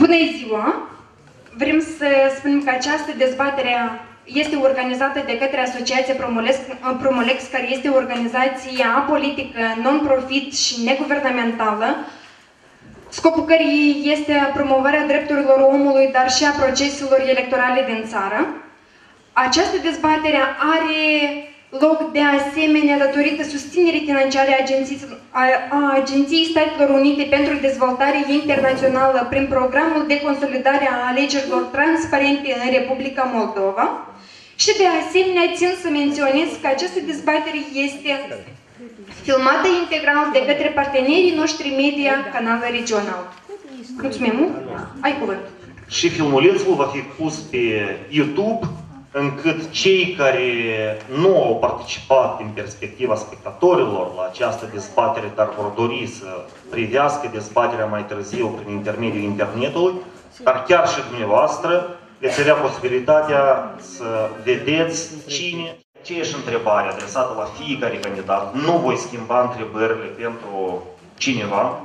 Bună ziua! Vrem să spunem că această dezbatere este organizată de către Asociația Promolex, care este o organizație apolitică, non-profit și neguvernamentală, scopul căreia este promovarea drepturilor omului, dar și a proceselor electorale din țară. Această dezbatere are loc de asemenea datorită susținerii financiare a Agenției Statelor Unite pentru Dezvoltare Internațională prin programul de consolidare a alegerilor transparente în Republica Moldova. Și de asemenea țin să menționez că această dezbatere este filmată integral de către partenerii noștri media, canal regional. Mulțumim mult! Ai cuvânt! Și filmulețul va fi pus pe YouTube, încât cei care nu au participat din perspectiva spectatorilor la această dezbatere, dar vor dori să privească dezbaterea mai târziu prin intermediul internetului, dar chiar și dumneavoastră veți avea posibilitatea să vedeți cine. Aceeași întrebare adresată la fiecare candidat. Nu voi schimba întrebările pentru cineva.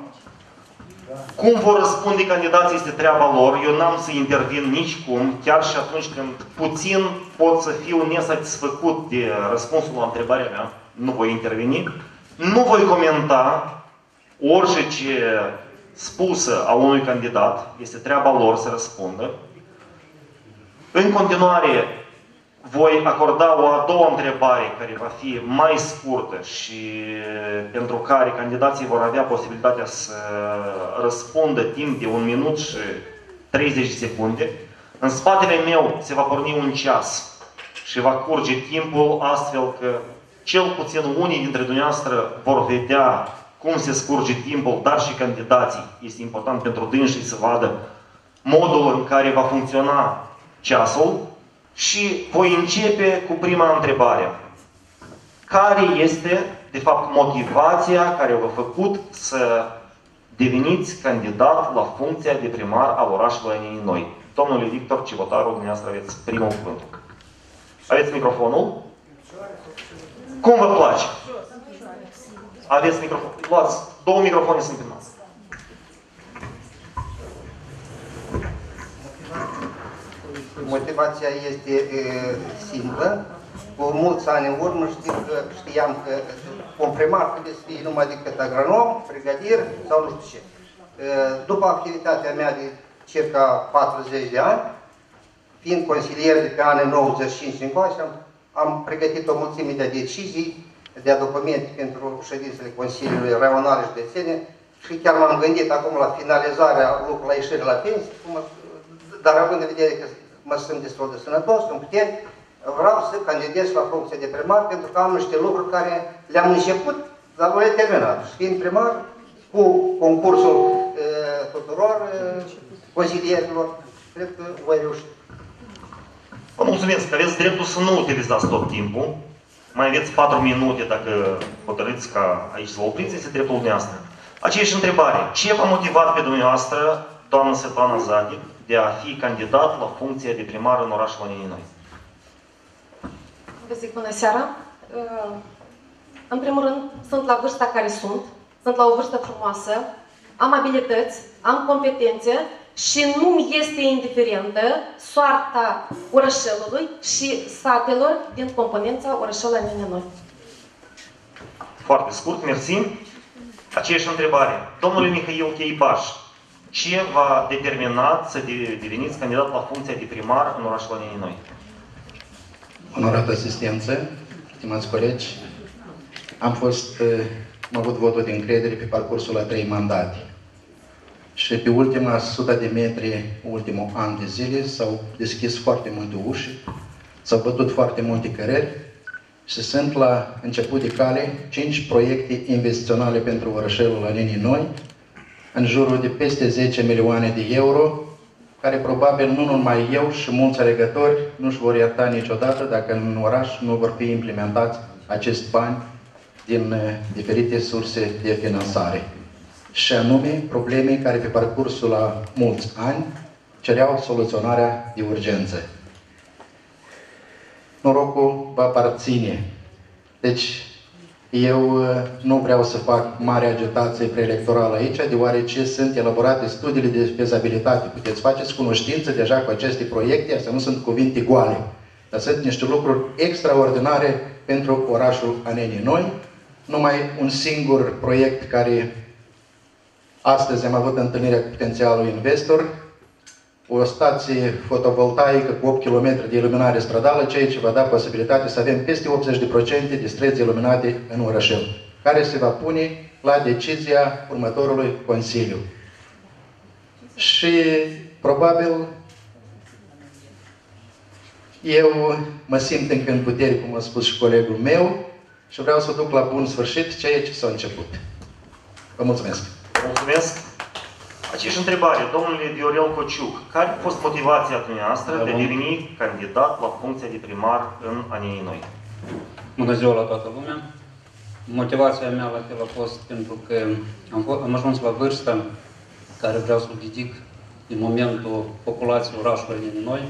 Cum vor răspunde candidații este treaba lor. Eu n-am să intervin nicicum, chiar și atunci când puțin pot să fiu nesatisfăcut de răspunsul la întrebarea mea. Nu voi interveni. Nu voi comenta orice ce spusă a unui candidat. Este treaba lor să răspundă. În continuare, voi acorda o a doua întrebare care va fi mai scurtă și pentru care candidații vor avea posibilitatea să răspundă timp de 1 minut și 30 de secunde. În spatele meu se va porni un ceas și va curge timpul astfel că cel puțin unii dintre dumneavoastră vor vedea cum se scurge timpul, dar și candidații. Este important pentru dânsii să vadă modul în care va funcționa ceasul. Și voi începe cu prima întrebare. Care este, de fapt, motivația care v-a făcut să deveniți candidat la funcția de primar al orașului Anenii Noi? Domnule Victor Civotaru, dumneavoastră aveți primul cuvânt. Aveți microfonul? Cum vă place? Aveți microfon? Luați, 2 microfoane sunt în masă. Motivația este simplă. Cu mulți ani în urmă știam că un primar trebuie să fie numai decât agronom, brigadier sau nu știu ce. După activitatea mea de circa 40 de ani, fiind consilier de pe anii 95 încoace, am pregătit o mulțime de decizii, de documente pentru ședințele Consiliului Raionale Județene și chiar m-am gândit acum la finalizarea lucrului, la ieșirea la pensie, dar având în vedere că mă sunt destul de sănătos, în puteri, vreau să candidez la funcție de primar pentru că am niște lucruri care le-am început, dar nu le-am terminat. Și fiind primar, cu concursul tuturor consilierilor, cred că voi reuși. Vă mulțumesc că aveți dreptul să nu utilizați tot timpul. Mai aveți 4 minute dacă hotărâți ca aici să vă opriți, este dreptul dumneavoastră. Aceeași întrebare. Ce v-a motivat pe dumneavoastră, doamnă Svetlana Zadic, de a fi candidat la funcția de primar în orașul Anenii Noi? Vă zic bună seara. În primul rând, sunt la vârsta care sunt la o vârstă frumoasă, am abilități, am competențe și nu-mi este indiferentă soarta orășelului și satelor din componența orășelului Anenii Noi. Foarte scurt, mersi. Aceeași întrebare. Domnule Mihail Cheibaș, ce v-a determinat să deveniți candidat la funcția de primar în orașul Anenii Noi? Onorată asistență, stimați colegi, am avut votul de încredere pe parcursul a 3 mandate. Și pe ultima 100 de metri, ultimul an de zile, s-au deschis foarte multe uși, s-au bătut foarte multe cărări și sunt la început de cale 5 proiecte investiționale pentru orășelul Anenii Noi, în jurul de peste 10 milioane de euro, care probabil nu numai eu și mulți alegători nu-și vor ierta niciodată dacă în oraș nu vor fi implementați acești bani din diferite surse de finanțare. Și anume probleme care pe parcursul la mulți ani cereau soluționarea de urgență. Norocul va aparține. Deci, Eu nu vreau să fac mare agitație preelectorală aici, deoarece sunt elaborate studiile de fezabilitate. Puteți faceți cunoștință deja cu aceste proiecte, astea nu sunt cuvinte goale, dar sunt niște lucruri extraordinare pentru orașul Anenii Noi. Numai un singur proiect care astăzi am avut întâlnirea cu potențialul investor, o stație fotovoltaică cu 8 km de iluminare stradală, ceea ce va da posibilitatea să avem peste 80% de străzi iluminate în orășel, care se va pune la decizia următorului Consiliu. Și probabil eu mă simt încă în putere, cum a spus și colegul meu, și vreau să duc la bun sfârșit ceea ce s-a început. Vă mulțumesc! Mulțumesc! Aceeași întrebare, domnule Viorel Cociuc, care a fost motivația dumneavoastră de a deveni candidat la funcția de primar în Anenii Noi? Bună ziua la toată lumea! Motivația mea la fel a fost pentru că am ajuns la vârsta care vreau să o dedic din momentul populației orașului Anenii Noi.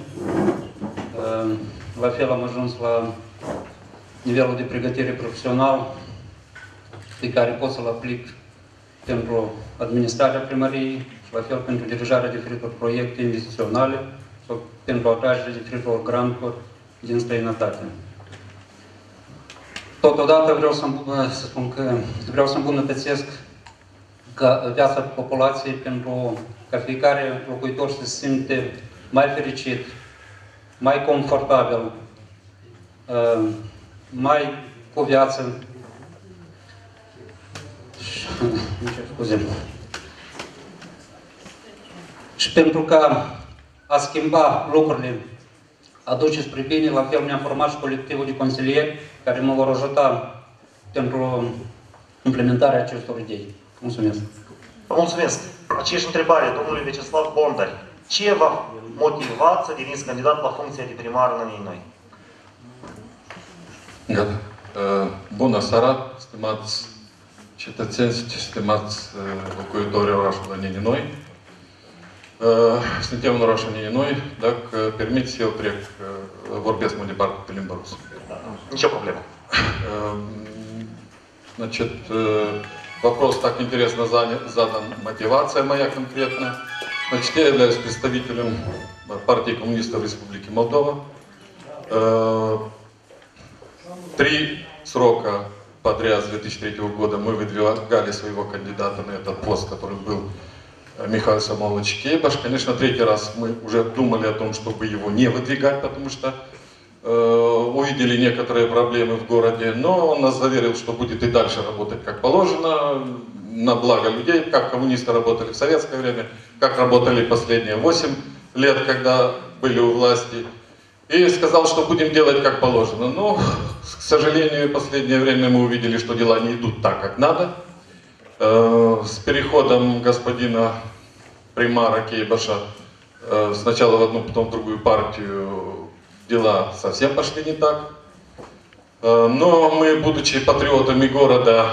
La fel am ajuns la nivelul de pregătire profesional pe care pot să-l aplic pentru administrarea primăriei și la fel pentru dirijarea diferitor proiecte investiționale sau pentru atragerea diferitor granturi din străinătate. Totodată vreau să spun că vreau să îmbunătățesc viața populației pentru ca fiecare locuitor să se simte mai fericit, mai confortabil, mai cu viață. Și pentru ca a schimba lucrurile, aduce spre bine, la fel mi-am format și colectivul de consilieri care mă vor ajuta pentru implementarea acestor idei. Mulțumesc! Vă mulțumesc! Aceeași întrebare, domnului Vyacheslav Bondar. Ce v-a motivat să deveniți candidat la funcția de primar în Anenii Noi? Gata. Bună seara, stimați cetățeni, stimați locuitori orașului Anenii Noi. Suntem în orașul Anenii Noi. Dacă permiți, eu vorbesc mai departe pe limba rusă. Nicio problemă. Значит, вопрос так интересно задан, мотивация моя конкретная. Значит, я являюсь представителем партии коммунистов Республики Молдова. 3 срока подряд с 2003 года мы выдвигали своего кандидата на этот пост, который был Михаил Самойлович Кейбаш. Конечно, 3-й раз мы уже думали о том, чтобы его не выдвигать, потому что увидели некоторые проблемы в городе, но он нас заверил, что будет и дальше работать как положено, на благо людей, как коммунисты работали в советское время, как работали последние 8 лет, когда были у власти. И сказал, что будем делать как положено. Но, к сожалению, в последнее время мы увидели, что дела не идут так, как надо. С переходом господина примара Кейбаша сначала в одну, потом в другую партию дела совсем пошли не так. Но мы, будучи патриотами города,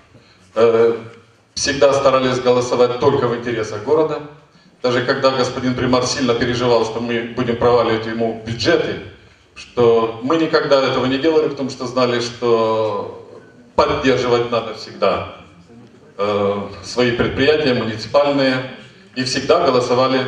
всегда старались голосовать только в интересах города. Даже когда господин примар сильно переживал, что мы будем проваливать ему бюджеты, что мы никогда этого не делали, потому что знали, что поддерживать надо всегда свои предприятия муниципальные, и всегда голосовали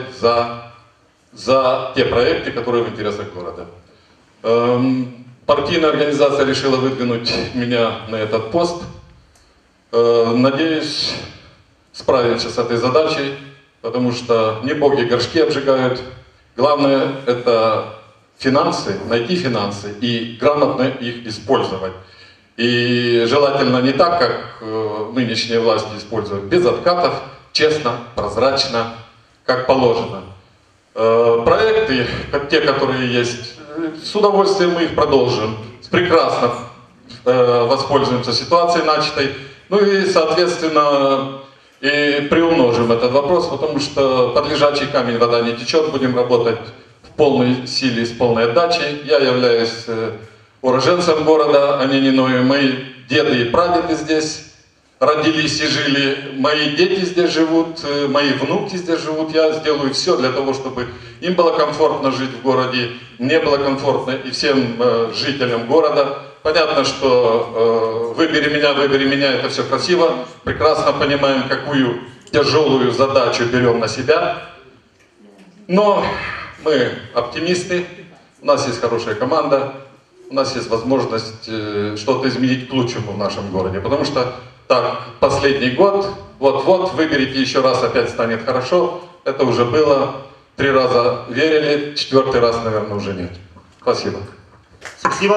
за те проекты, которые в интересах города. Партийная организация решила выдвинуть меня на этот пост. Надеюсь, справимся с этой задачей, потому что не боги горшки обжигают. Главное — это финансы, найти финансы и грамотно их использовать. И желательно не так, как нынешние власти используют, без откатов, честно, прозрачно, как положено. Проекты, те, которые есть, с удовольствием мы их продолжим. Прекрасно воспользуемся ситуацией начатой. Ну и, соответственно, и приумножим этот вопрос, потому что под лежачий камень вода не течет. Будем работать в полной силе, с полной отдачей. Я являюсь уроженцем города Анении Ной. Мои деды и прадеды здесь родились и жили. Мои дети здесь живут, мои внуки здесь живут. Я сделаю все для того, чтобы им было комфортно жить в городе, мне было комфортно и всем жителям города. понятно, что выбери меня, это все красиво. Прекрасно понимаем, какую тяжелую задачу берем на себя. Но мы оптимисты, у нас есть хорошая команда, у нас есть возможность что-то изменить к лучшему в нашем городе. Потому что так, последний год, вот-вот, выберите еще раз, опять станет хорошо. Это уже было, 3 раза верили, 4-й раз, наверное, уже нет. Спасибо. Спасибо.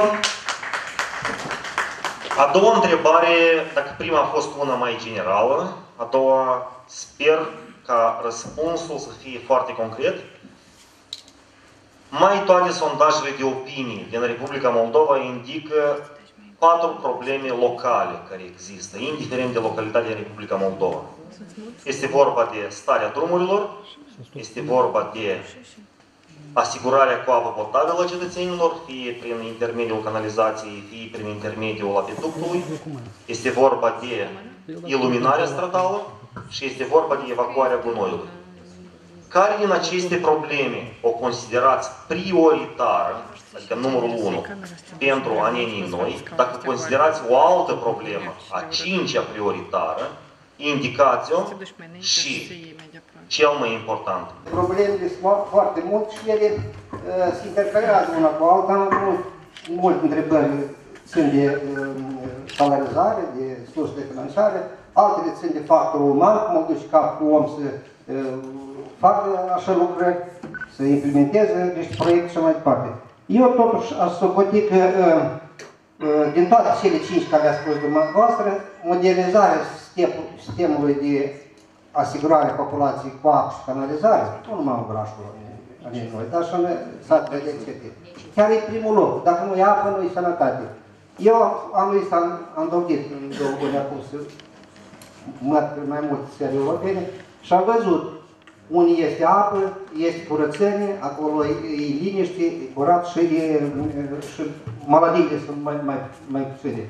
A doua întrebare, dacă prima a fost una mai generală, a doua sper ca răspunsul să fie foarte concret. Mai toate sondajele de opinii din Republica Moldova indică 4 probleme locale care există, indiferent de localitatea din Republica Moldova. Este vorba de starea drumurilor, este vorba de asigurarea cu apă potabilă a cetățenilor, fie prin intermediul canalizației, fie prin intermediul apeductului, este vorba de iluminarea stradală și este vorba de evacuarea gunoiului. Care din aceste probleme o considerați prioritară, adică numărul 1, pentru anenii noi, dacă considerați o altă problemă, a 5-a prioritară, indicați-o și cel mai important. Problemele sunt foarte multe și ele se intercalează una cu alta. Multe întrebări țin de salarizare, de surse de finanțare, altele țin de factorul uman, cum o duci capul om să facă așa lucruri, să implementeze niște proiecte și mai departe. Eu totuși aș socoti că din toate cele 5 care a spus dumneavoastră, modernizarea sistemului de asigurare a populației cu apă și canalizare, nu numai în orașul noi, dar și în satele de etc. Chiar e primul loc. Dacă nu e apă, nu e sănătate. Eu anul ăsta am dovedit în 2 luni acum să măt mai multe țări europene și am văzut unde este apă, este curățenie, acolo e liniște, e curat și maladiile sunt mai puține.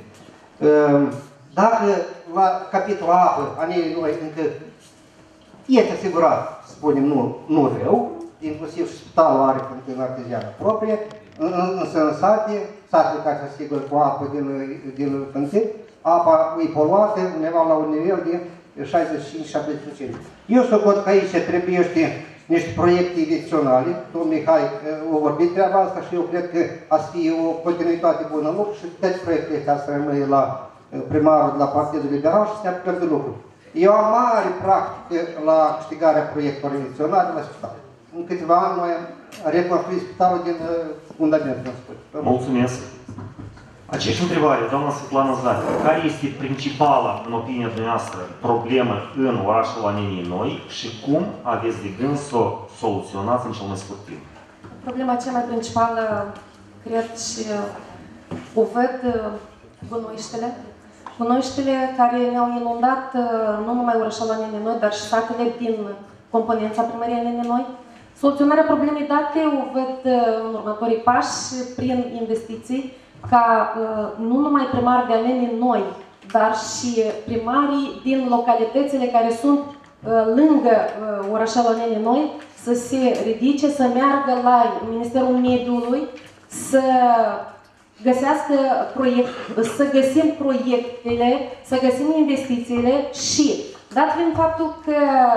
Dacă la capitolul apă, anei noi încă este asigurat, spunem, nu rău, inclusiv spitalul are cantină arteziană proprie, însă în satele care se asigură cu apă din cantin, apa e poluată undeva la un nivel de 65-70%. Eu socot că aici trebuie niște proiecte adiționale, domnul Mihai a vorbit treaba asta și eu cred că a să fie o continuitate bună în lucru și toate proiectele astea să rămâne la primarul de la Partidul Liberal și să ne apucăm de lucru. Eu am mare practică la câștigarea proiectelor adiționale la spital. În câteva ani noi am reconstruit spitalul din fundament. Mulțumesc. Aceeași întrebare, doamna Svetlana Zati, care este principala, în opinia dumneavoastră, problemă în orașul Anenii Noi și cum aveți de gând să o soluționați în cel mai scurt timp? Problema cea mai principală, cred, și o văd gunoiștele. Gunoiștele care ne-au inundat nu numai orașul Anenii Noi, dar și satele din componența primăriei Anenii Noi. Soluționarea problemei date o văd în următorii pași prin investiții, ca nu numai primari de Anenii Noi, dar și primarii din localitățile care sunt lângă orașul Anenii Noi să se ridice, să meargă la Ministerul Mediului, să găsească să găsim proiectele, să găsim investițiile și, dat fiind faptul că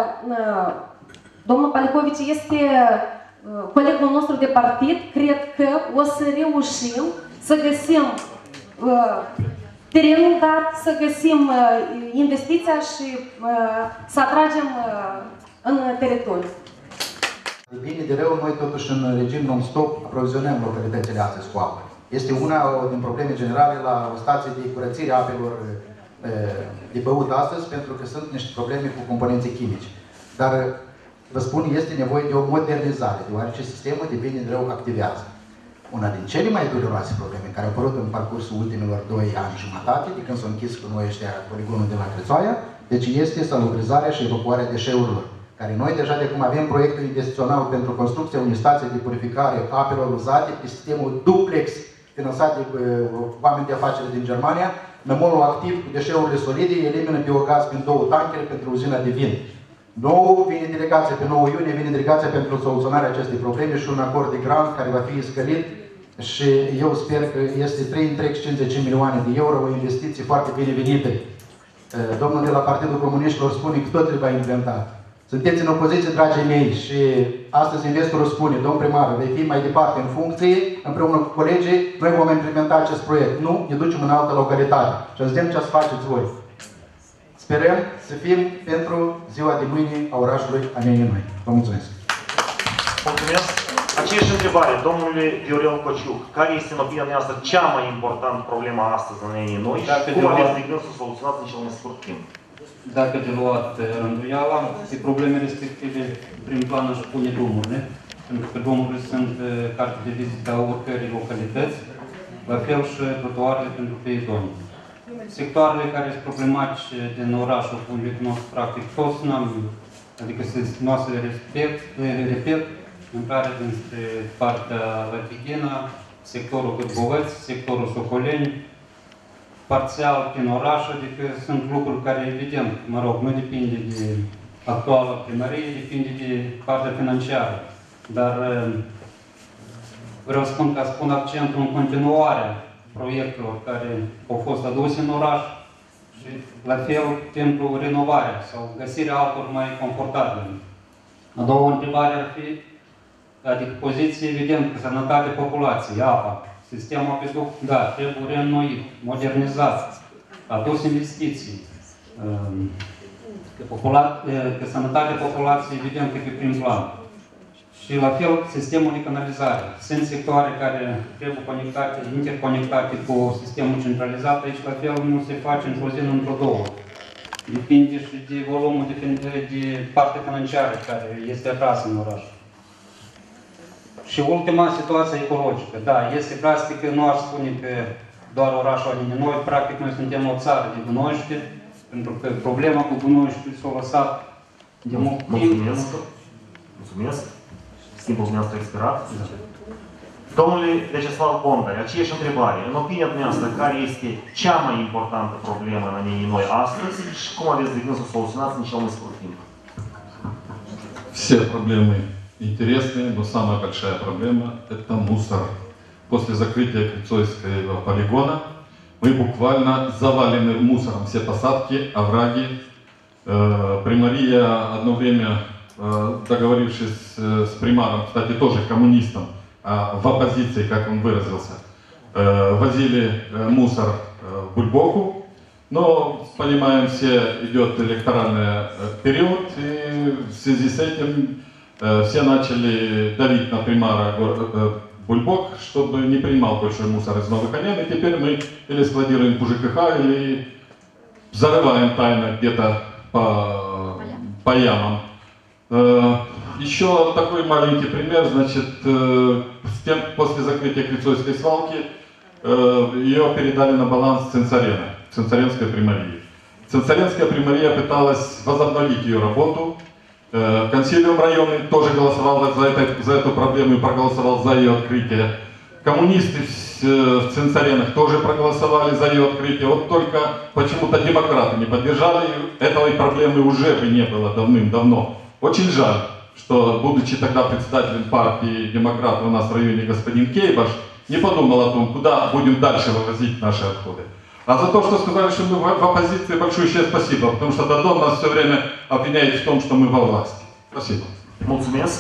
domnul Palicovici este colegul nostru de partid, cred că o să reușim să găsim terenul dat, să găsim investiția și să atragem în teritoriu. De bine, de rău, noi totuși în regim non-stop aprovizionăm localitățile astăzi cu apă. Este una din probleme generale la o stație de curățire a apelor de băut astăzi, pentru că sunt niște probleme cu componențe chimice. Dar, vă spun, este nevoie de o modernizare, deoarece sistemul de bine de rău activează. Una din cele mai dureroase probleme care au apărut în parcursul ultimilor 2 ani jumătate, de când s-au închis cu noi ăștia poligonul de la Crețoaia, deci este salubrizarea și evacuarea deșeurilor, care noi deja de cum avem proiectul investițional pentru construcția unei stații de purificare apelor uzate pe sistemul duplex finanțat de oameni de afaceri din Germania, nămolul activ cu deșeurile solide elimină biogaz prin 2 tankere pentru uzina de vin. Nou vine delegația pe 9 iunie, vine delegația pentru soluționarea acestei probleme și un acord de grant care va fi scălit și eu sper că este 3,50 milioane de euro, o investiție foarte binevenită. Domnul de la Partidul Comuniștilor spune că tot trebuie inventat. Sunteți în opoziție, dragii mei, și astăzi investorul spune, domn primar, vei fi mai departe în funcție, împreună cu colegii, noi vom implementa acest proiect. Nu, ne ducem în altă localitate și să vedem ce să faceți voi. Sperăm să fim pentru ziua de mâine a orașului Anienii Noi. Vă mulțumesc! Mulțumesc! Aceeași întrebare, domnule Viorel Cociuc, care este în opinia noastră cea mai importantă problemă astăzi în Anienii Noi și cum aveți de gând să o soluționați în cel mai scurt timp? Dacă de luat rânduiala, pe probleme respective, prin plan aș pune drumurile, pentru că drumurile sunt carte de vizită a oricărei localități, la fel și trotuarele pentru peitoni. Sectoarele care sunt problematice din orașul unde le cunosc practic toți, adică nu o să le repet, intrare dinspre partea Lătighina, sectorul Câtbovăți, sectorul Socoleni, parțial prin oraș, adică sunt lucruri care, evident, mă rog, nu depinde de actuala primărie, depinde de partea financiară. Dar vreau să spun că spun accentul în continuarea proiectelor care au fost aduse în oraș și, la fel, pentru renovarea sau găsirea altor mai confortabile. A doua întrebare ar fi, adică poziție, evident, că sănătatea populației, apa, sistemul apeduc, da, trebuie reînnoit, modernizat, adus investiții. Că sănătatea populației, evident, că pe prim plan. Și la fel, sistemul de canalizare. Sunt sectoare care trebuie conectate, interconectate cu sistemul centralizat. Aici, la fel, nu se face într-o zi, într-o două. Depinde și de volumul de partea financiară care este atrasă în oraș. Și ultima situație ecologică. Da, este drastică, nu aș spune că doar orașul Anienii Noi. Practic, noi suntem o țară de gunoaște, pentru că problema cu gunoaște s-a lăsat de mult timp. Mulțumesc. Timpul dumneavoastră expirat. Domnule Vyacheslav Bondar, aceeași întrebare. În opinia dumneavoastră, care este cea mai importantă problemă în Anienii Noi astăzi și cum aveți de gând să o soluționați în cel mai scurt timp? Все проблемы интересные, но самая большая проблема – это мусор. После закрытия Крицойского полигона мы буквально завалены мусором все посадки, овраги. Примария одно время, договорившись с примаром, кстати, тоже коммунистом, в оппозиции, как он выразился, возили мусор в Бульбоку. Но, понимаем, все идет электоральный период, и в связи с этим все начали давить на примара Бульбок, чтобы не принимал больше мусор из Новых Анен, и теперь мы или складируем в ЖКХ, или зарываем тайно где-то по ямам. Еще такой маленький пример, значит, после закрытия Крицойской свалки ее передали на баланс Цинцарена, Цинцаренской примарии. Цинцаренская примария пыталась возобновить ее работу. Консилиум районный тоже голосовал за эту проблему и проголосовал за ее открытие. Коммунисты в Цинцаренах тоже проголосовали за ее открытие. Вот только почему-то демократы не поддержали. Этой проблемы уже бы не было давным-давно. Очень жаль, что, будучи тогда председателем партии демократов у нас в районе господин Кейбаш, не подумал о том, куда будем дальше вывозить наши отходы. А за то, что сказали, что мы в оппозиție, большое спасибо, потому что Дадон нас все время обвиняет в том, что мы во власти. Спасибо. Mulțumesc.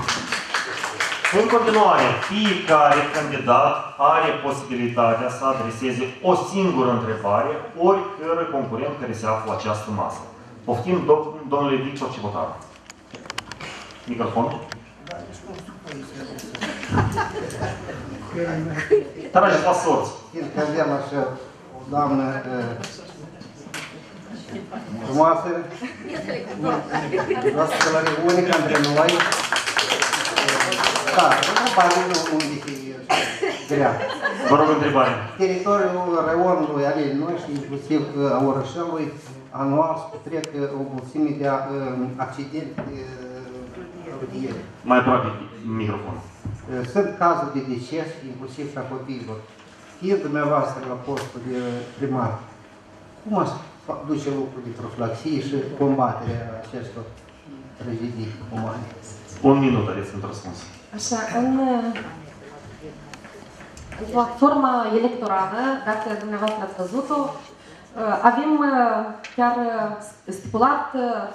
În continuare, fiecare candidat are posibilitatea să adreseze o singură întrebare oricărui concurent care se află la această masă. Poftim, domnule Victor Civotaru. Microfon. Trageți la sorți. Fiindcă avem așa o doamnă frumoasă, vreau să călărim unică între noi. Da, întrebarea nu un pic grea. Vă rog întrebare. Teritoriul raionului Anienii Noi și inclusiv a orășelului anual se petrec o mulțime de accidente rutiere. Mai aproape microfon. Sunt cazuri de deces, inclusiv și a copiilor. Fiind dumneavoastră la postul de primar, cum ați duce lucruri de profilaxie și combaterea acestor tragedii umane? Un minut aveți pentru răspuns. Așa, În platforma electorală, dacă dumneavoastră ați văzut-o, avem chiar stipulat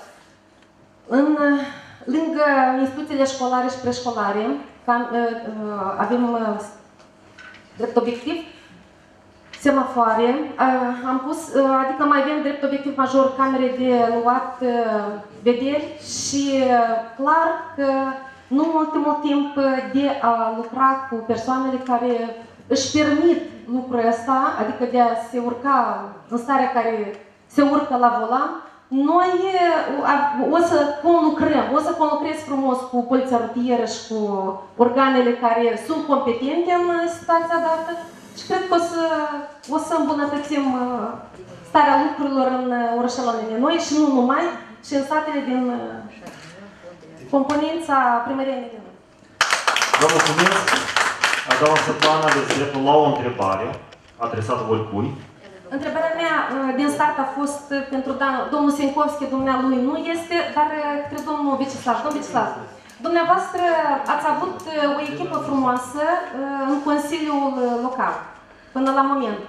lângă instituțiile școlare și preșcolare, avem drept obiectiv semafoare, am pus, adică mai avem drept obiectiv major camere de luat vederi și clar că nu în ultimul timp de a lucra cu persoanele care își permit lucrul ăsta, adică de a se urca în starea care se urcă la volan, noi o să conlucrez frumos cu poliția rutieră și cu organele care sunt competente în situația dată și cred că o să îmbunătățim starea lucrurilor în orășelele noi și nu numai, și în satele din componența primăriei din noi. Vă mulțumesc. Doamna Svetlana, aveți dreptul la o întrebare adresată oricui. Întrebarea mea din start a fost pentru domnul Senkovski, dumnealui nu este, dar către domnul Vecislav. Domnul Vecislav, dumneavoastră ați avut o echipă frumoasă în Consiliul Local, până la moment.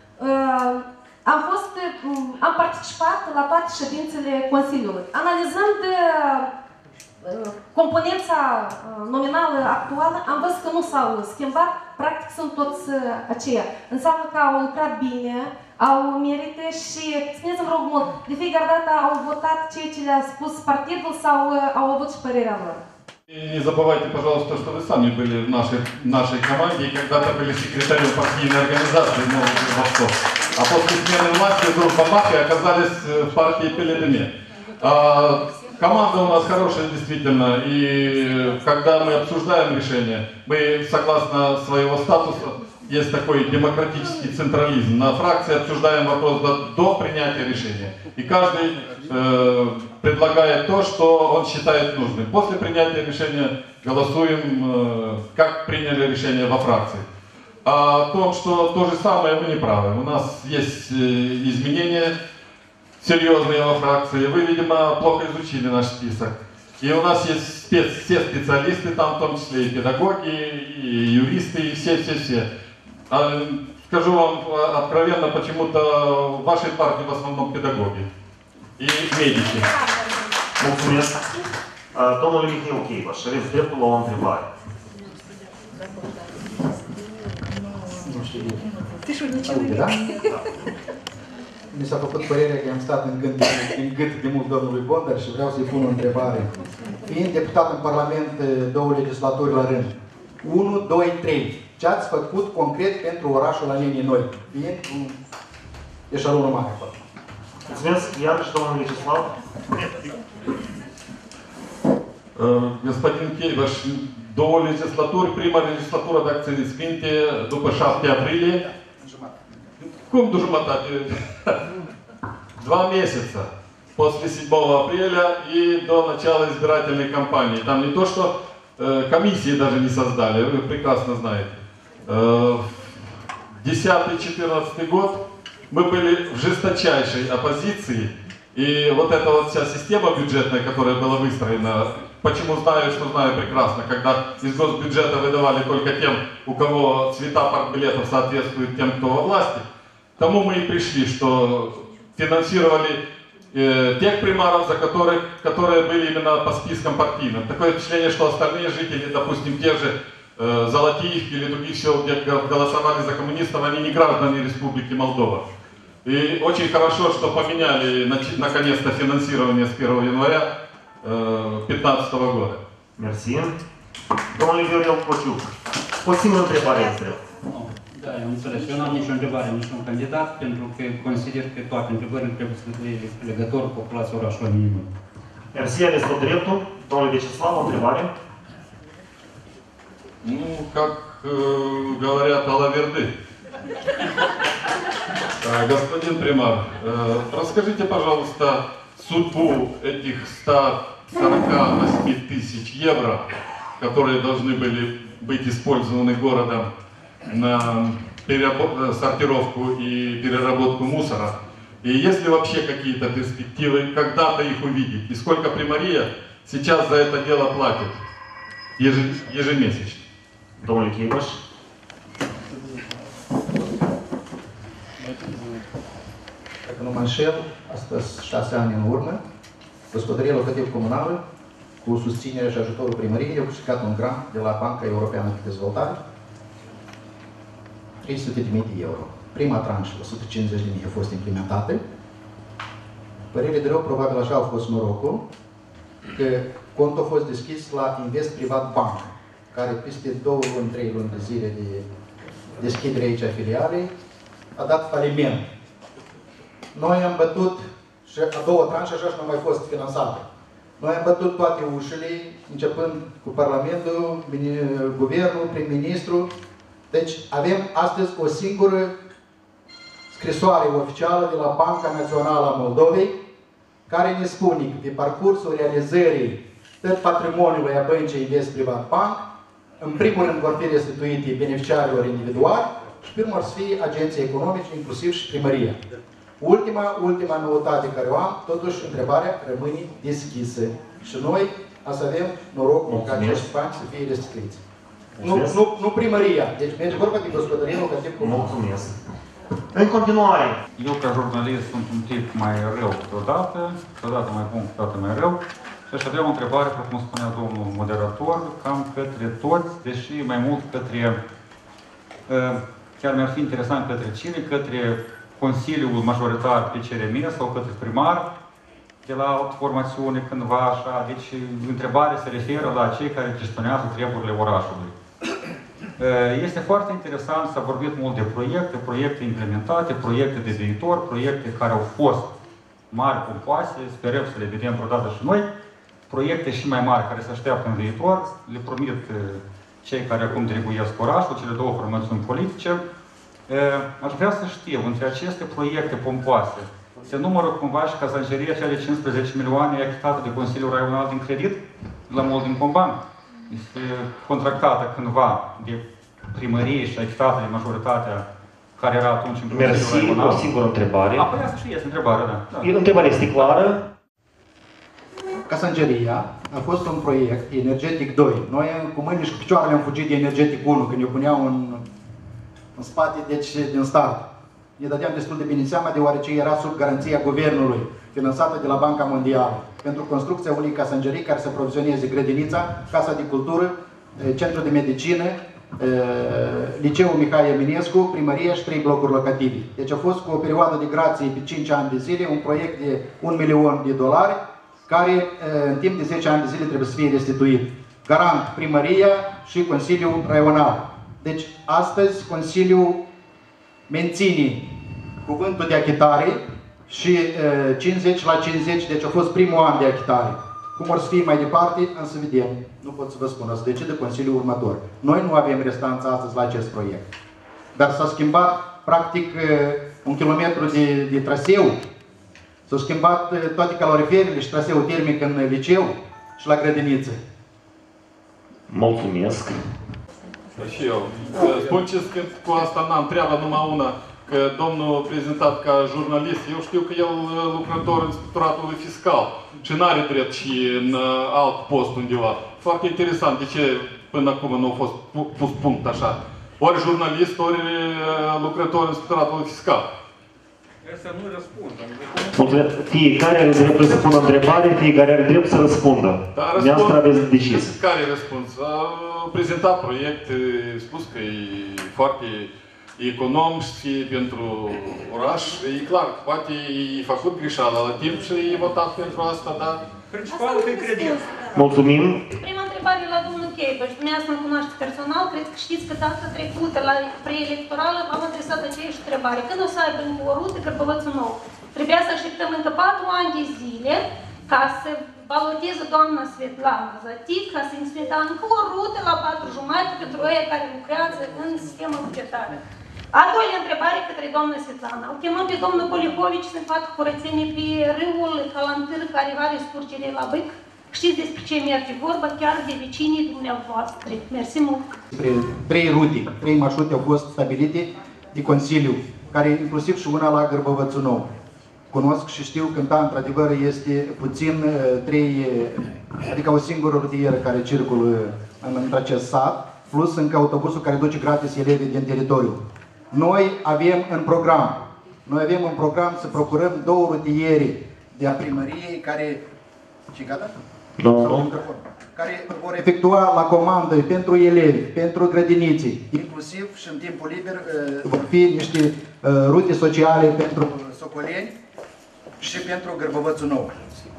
Am participat la toate ședințele Consiliului. Analizând componența nominală actuală, am văzut că nu s-au schimbat, practic sunt toți aceia. Înseamnă că au lucrat bine, au merite și, țineți-vă rog mult, de fiecare dată au votat ceea ce le-a spus partidul sau au avut și părerea lor. Не забывайте, пожалуйста, что вы сами были в нашей команде и когда-то были секретарем партийной организации «Новый Восток». А после смены власти вдруг бабах и оказались в партии Пеледеме. Команда у нас хорошая, действительно, и когда мы обсуждаем решение, мы, согласно своего статуса, есть такой демократический централизм. На фракции обсуждаем вопрос до принятия решения. И каждый предлагает то, что он считает нужным. После принятия решения голосуем, как приняли решение во фракции. А о том, что то же самое, вы не правы. У нас есть изменения серьезные во фракции. Вы, видимо, плохо изучили наш список. И у нас есть все специалисты, там в том числе и педагоги, и юристы, и все. Скажу вам откровенно, почему-то в вашей партии в основном педагоги и медики. Mulțumesc. Domnul Mihneu Cheivaș, aveți dreptul la o întrebare. Da? Mi s-a făcut părerea că am stat în gât de mult domnului Bondar și vreau să-i pun o întrebare. Fiind deputat în Parlament 2 legislaturi la rând, 1, 2, 3, ce ați făcut concret pentru orașul Alenii Noi, fiind un eșalonul mare acolo? Mulțumesc. Iarăși, domnul Vecislav. Господин Cheivaș, 2 legislaturi, prima legislatură, dacă țineți minte, după 7 aprilie. Cum de jumătate? 2 месяца после 7 апреля и до начала избирательной кампании. Там не то, что комиссии даже не создали, вы прекрасно знаете. 10-14 год мы были в жесточайшей оппозиции. И вот эта вот вся система бюджетная, которая была выстроена, почему знаю, что знаю прекрасно, когда из госбюджета выдавали только тем, у кого цвета партбилетов соответствуют тем, кто во власти, тому мы и пришли, что финансировали тех примаров, которые были именно по спискам партийным. Такое впечатление, что остальные жители, допустим, те же Золотиевки или других сел, где голосовали за коммунистов, они не граждане Республики Молдова. И очень хорошо, что поменяли наконец-то финансирование с 1 января 2015 года. Mersi. Domnul Viorel Cociuc, o singură întrebare este. Da, eu înțeles. Eu nu am nicio întrebare, nici un candidat, pentru că consider că toate întrebările trebuie să fie legători cu populația orașului Alenii. Mersi, aveți tot dreptul. Domnul Vecislav, o întrebare. Ну, как говорят алаверды. Господин примар, расскажите, пожалуйста, судьбу этих 148 тысяч евро, которые должны были быть использованы городом на сортировку и переработку мусора. И есть ли вообще какие-то перспективы когда-то их увидеть? И сколько примария сейчас за это дело платит ежемесячно? Domnul Cheivaș. dacă nu mă înșel, astăzi 6 ani în urmă, Gospodăria Locativ Comunală, cu susținerea și ajutorul primăriei, a câștigat un grant de la Banca Europeană de Dezvoltare, 300.000 de euro. Prima tranșă, 150.000, a fost implementate. Părere de rău, probabil așa a fost norocul, că contul a fost deschis la Invest Privat Bank, care peste 2 luni, 3 luni de zile de deschidere aici a filialei, a dat faliment. Noi am bătut, și a doua tranșă așa și nu a mai fost finanțată. Noi am bătut toate ușile, începând cu Parlamentul, Guvernul, Prim-Ministru. Deci avem astăzi o singură scrisoare oficială de la Banca Națională a Moldovei, care ne spune că pe parcursul realizării tot patrimoniului a băncii Invest Privat Bank, în primul rând vor fi restituite beneficiarilor individuali și pe urmă vor fi agenții economici, inclusiv și primăria. Ultima noutate care o am, totuși întrebarea rămâne deschisă. Și noi să avem norocul ca acești bani să fie restituiți. Nu primăria. Deci merge vorba de Gospodărie Locativ Comunală. Mulțumesc. În continuare. Eu, ca jurnalist, sunt un tip mai rău câteodată mai bun, câteodată mai rău. Și aș avea o întrebare, cum spunea domnul moderator, cam către toți, deși mai mult către, chiar mi-ar fi interesant către cine, către Consiliul Majoritar PCRM sau către primar, de la altă formațiune, cândva așa. Deci, întrebarea se referă la cei care gestionează treburile orașului. Este foarte interesant, s-a vorbit mult de proiecte implementate, proiecte de viitor, proiecte care au fost mari, pompoase, sperăm să le vedem vreodată și noi, proiecte și mai mari care se așteaptă în viitor, le promit cei care acum diriguiesc orașul, cele două formațiuni politice. Aș vrea să știu, între aceste proiecte pompoase, se numără cumva și Casangeria, cea de 15 milioane achitată de Consiliul Raional din credit la Moldincombani? Este contractată cândva de primărie și achitată de majoritatea care era atunci în Consiliul Raional. O singură întrebare. Păi asta și este întrebarea, da. Întrebarea este clară. Casangeria a fost un proiect energetic 2. Noi cu mâinile și cu picioarele am fugit de energetic 1 când ne puneau în spate, deci din start. Ne dădeam destul de bine seama, deoarece era sub garanția Guvernului, finanțată de la Banca Mondială, pentru construcția unei casangerii care să provizioneze grădinița, Casa de Cultură, Centrul de Medicină, Liceul Mihai Eminescu, primăria și 3 blocuri locative. Deci a fost cu o perioadă de grație pe 5 ani de zile, un proiect de $1.000.000, care în timp de 10 ani de zile trebuie să fie restituit. Garant primăria și Consiliul Raional. Deci astăzi Consiliul menține cuvântul de achitare și 50 la 50, deci a fost primul an de achitare. Cum or să fie mai departe, însă vedem. Nu pot să vă spun, o să decide Consiliul următor. Noi nu avem restanță astăzi la acest proiect. Dar s-a schimbat, practic, 1 kilometru de traseu. S-au schimbat toate caloriferele și traseul termic în liceu și la grădiniță. Mulțumesc. Și eu. Spuneți că cu asta n-am treaba numai una, că domnul prezentat ca jurnalist, eu știu că el lucrător în inspectoratul fiscal și n-are drept și în alt post undeva. Foarte interesant, de ce până acum nu a fost pus punct așa. Ori jurnalist, ori lucrător în inspectoratul fiscal. Să nu răspund. Fiecare are dreptul să pună întrebare, fiecare are dreptul să răspundă. Dumneavoastră aveți decis. Care răspuns? A prezentat proiect, a spus că e foarte econom și pentru oraș. E clar, poate e făcut greșeală la timp și e votat pentru asta, dar principalul că e credit. Mulțumim. Prima întrebare la domnul Cheiber. Și dumneavoastră mă cunoașteți personal, cred că știți că data trecută, la preelectorală, v-am adresat aceeași întrebare. Când o să aibă încă o rută Cârbăvățul Nou? Trebuia să așteptăm încă 4 ani de zile ca să baloteze doamna Svetlana Zatic, ca să instala încă o rută la 4:30 pentru ei care lucrează în sistemul bugetar. A doua întrebare către doamna Svetlana. O chemăm pe domnul Polihovici să facă curățenie pe râul Calantâr care are scurgere la Bâc. Știți despre ce merge vorba, chiar de vecinii dumneavoastră. Mersi mult! 3 rute, 3 marșrute au fost stabilite de Consiliu, care inclusiv și una la Gârbăvățul Nou. Cunosc și știu că, da, într-adevăr, este puțin 3, adică o singură rutieră care circulă în acest sat, plus încă autobusul care duce gratis elevii din teritoriu. Noi avem în program Noi avem un program să procurăm 2 rutiere de-a primăriei care... Și gata? Nu. Care vor efectua la comandă pentru elevi, pentru grădiniții, inclusiv și în timpul liber vor fi niște rute sociale pentru Socoleni și pentru Gârbăvățul Nou.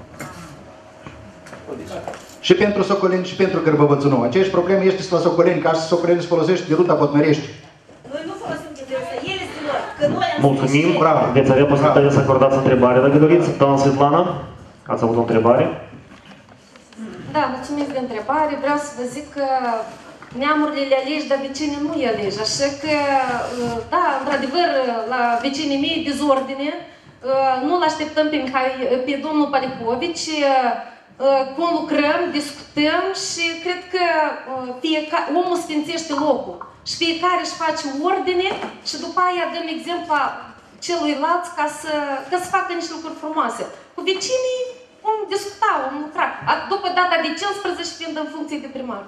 Și pentru Socoleni și pentru Gârbăvățul Nou. Aceeași problemă este și la Socoleni, ca și Socoleni se folosește de ruta Potmerești. Noi nu folosim de dânsa, ele sunt lor, că noi am Mulțumim, bravo. Veți avea posibilitatea să acordați întrebare dacă doriți. Doamna Svetlana, ați avut o întrebare? Da, mulțumesc de întrebare. Vreau să vă zic că neamurile le alegi, dar vecinii nu le alegi. Așa că, da, într-adevăr, la vecinii mei dezordine. Nu-l așteptăm pe domnul Palihovici. Conlucrăm, discutăm și cred că omul sfințește locul. Și fiecare își face ordine și după aia dăm exemplu celuilalt ca să facă niște lucruri frumoase. Cu vecinii vom discuta, vom lucra. După data de 15 fiind în funcție de primar.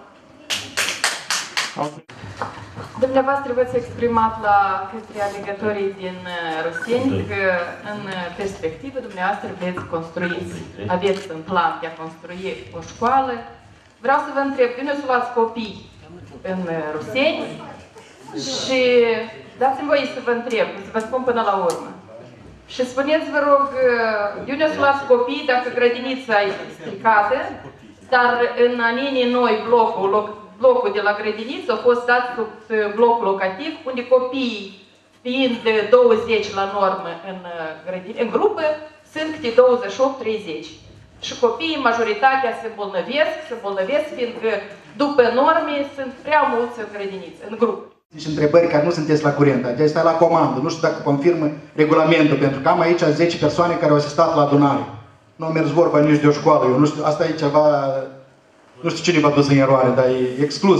Dumneavoastră v-ați exprimat la către alegătorii din Ruseni că în perspectivă dumneavoastră veți construi, aveți în plan de a construi o școală. Vreau să vă întreb, de unde să luați copii în Ruseni și dați-mi voie să vă întreb, să vă spun până la urmă. Și spuneți, vă rog, de unde să luați copii dacă grădinița e stricată, dar în anii noi blocul de la grădiniță a fost dat sub bloc locativ, unde copiii, fiind 20 la normă în grupă, sunt câte 28-30. Și copiii, majoritatea se îmbolnăvesc, fiindcă după norme sunt prea mulți în grădiniță, în grupă. Niște întrebări care nu sunteți la curent, aceea este la comandă, nu știu dacă confirmă regulamentul, pentru că am aici 10 persoane care au asistat la adunare. Nu a mers vorba nici de o școală, eu nu știu, asta e ceva... Nu știu cine v-a dus în eroare, dar e exclus.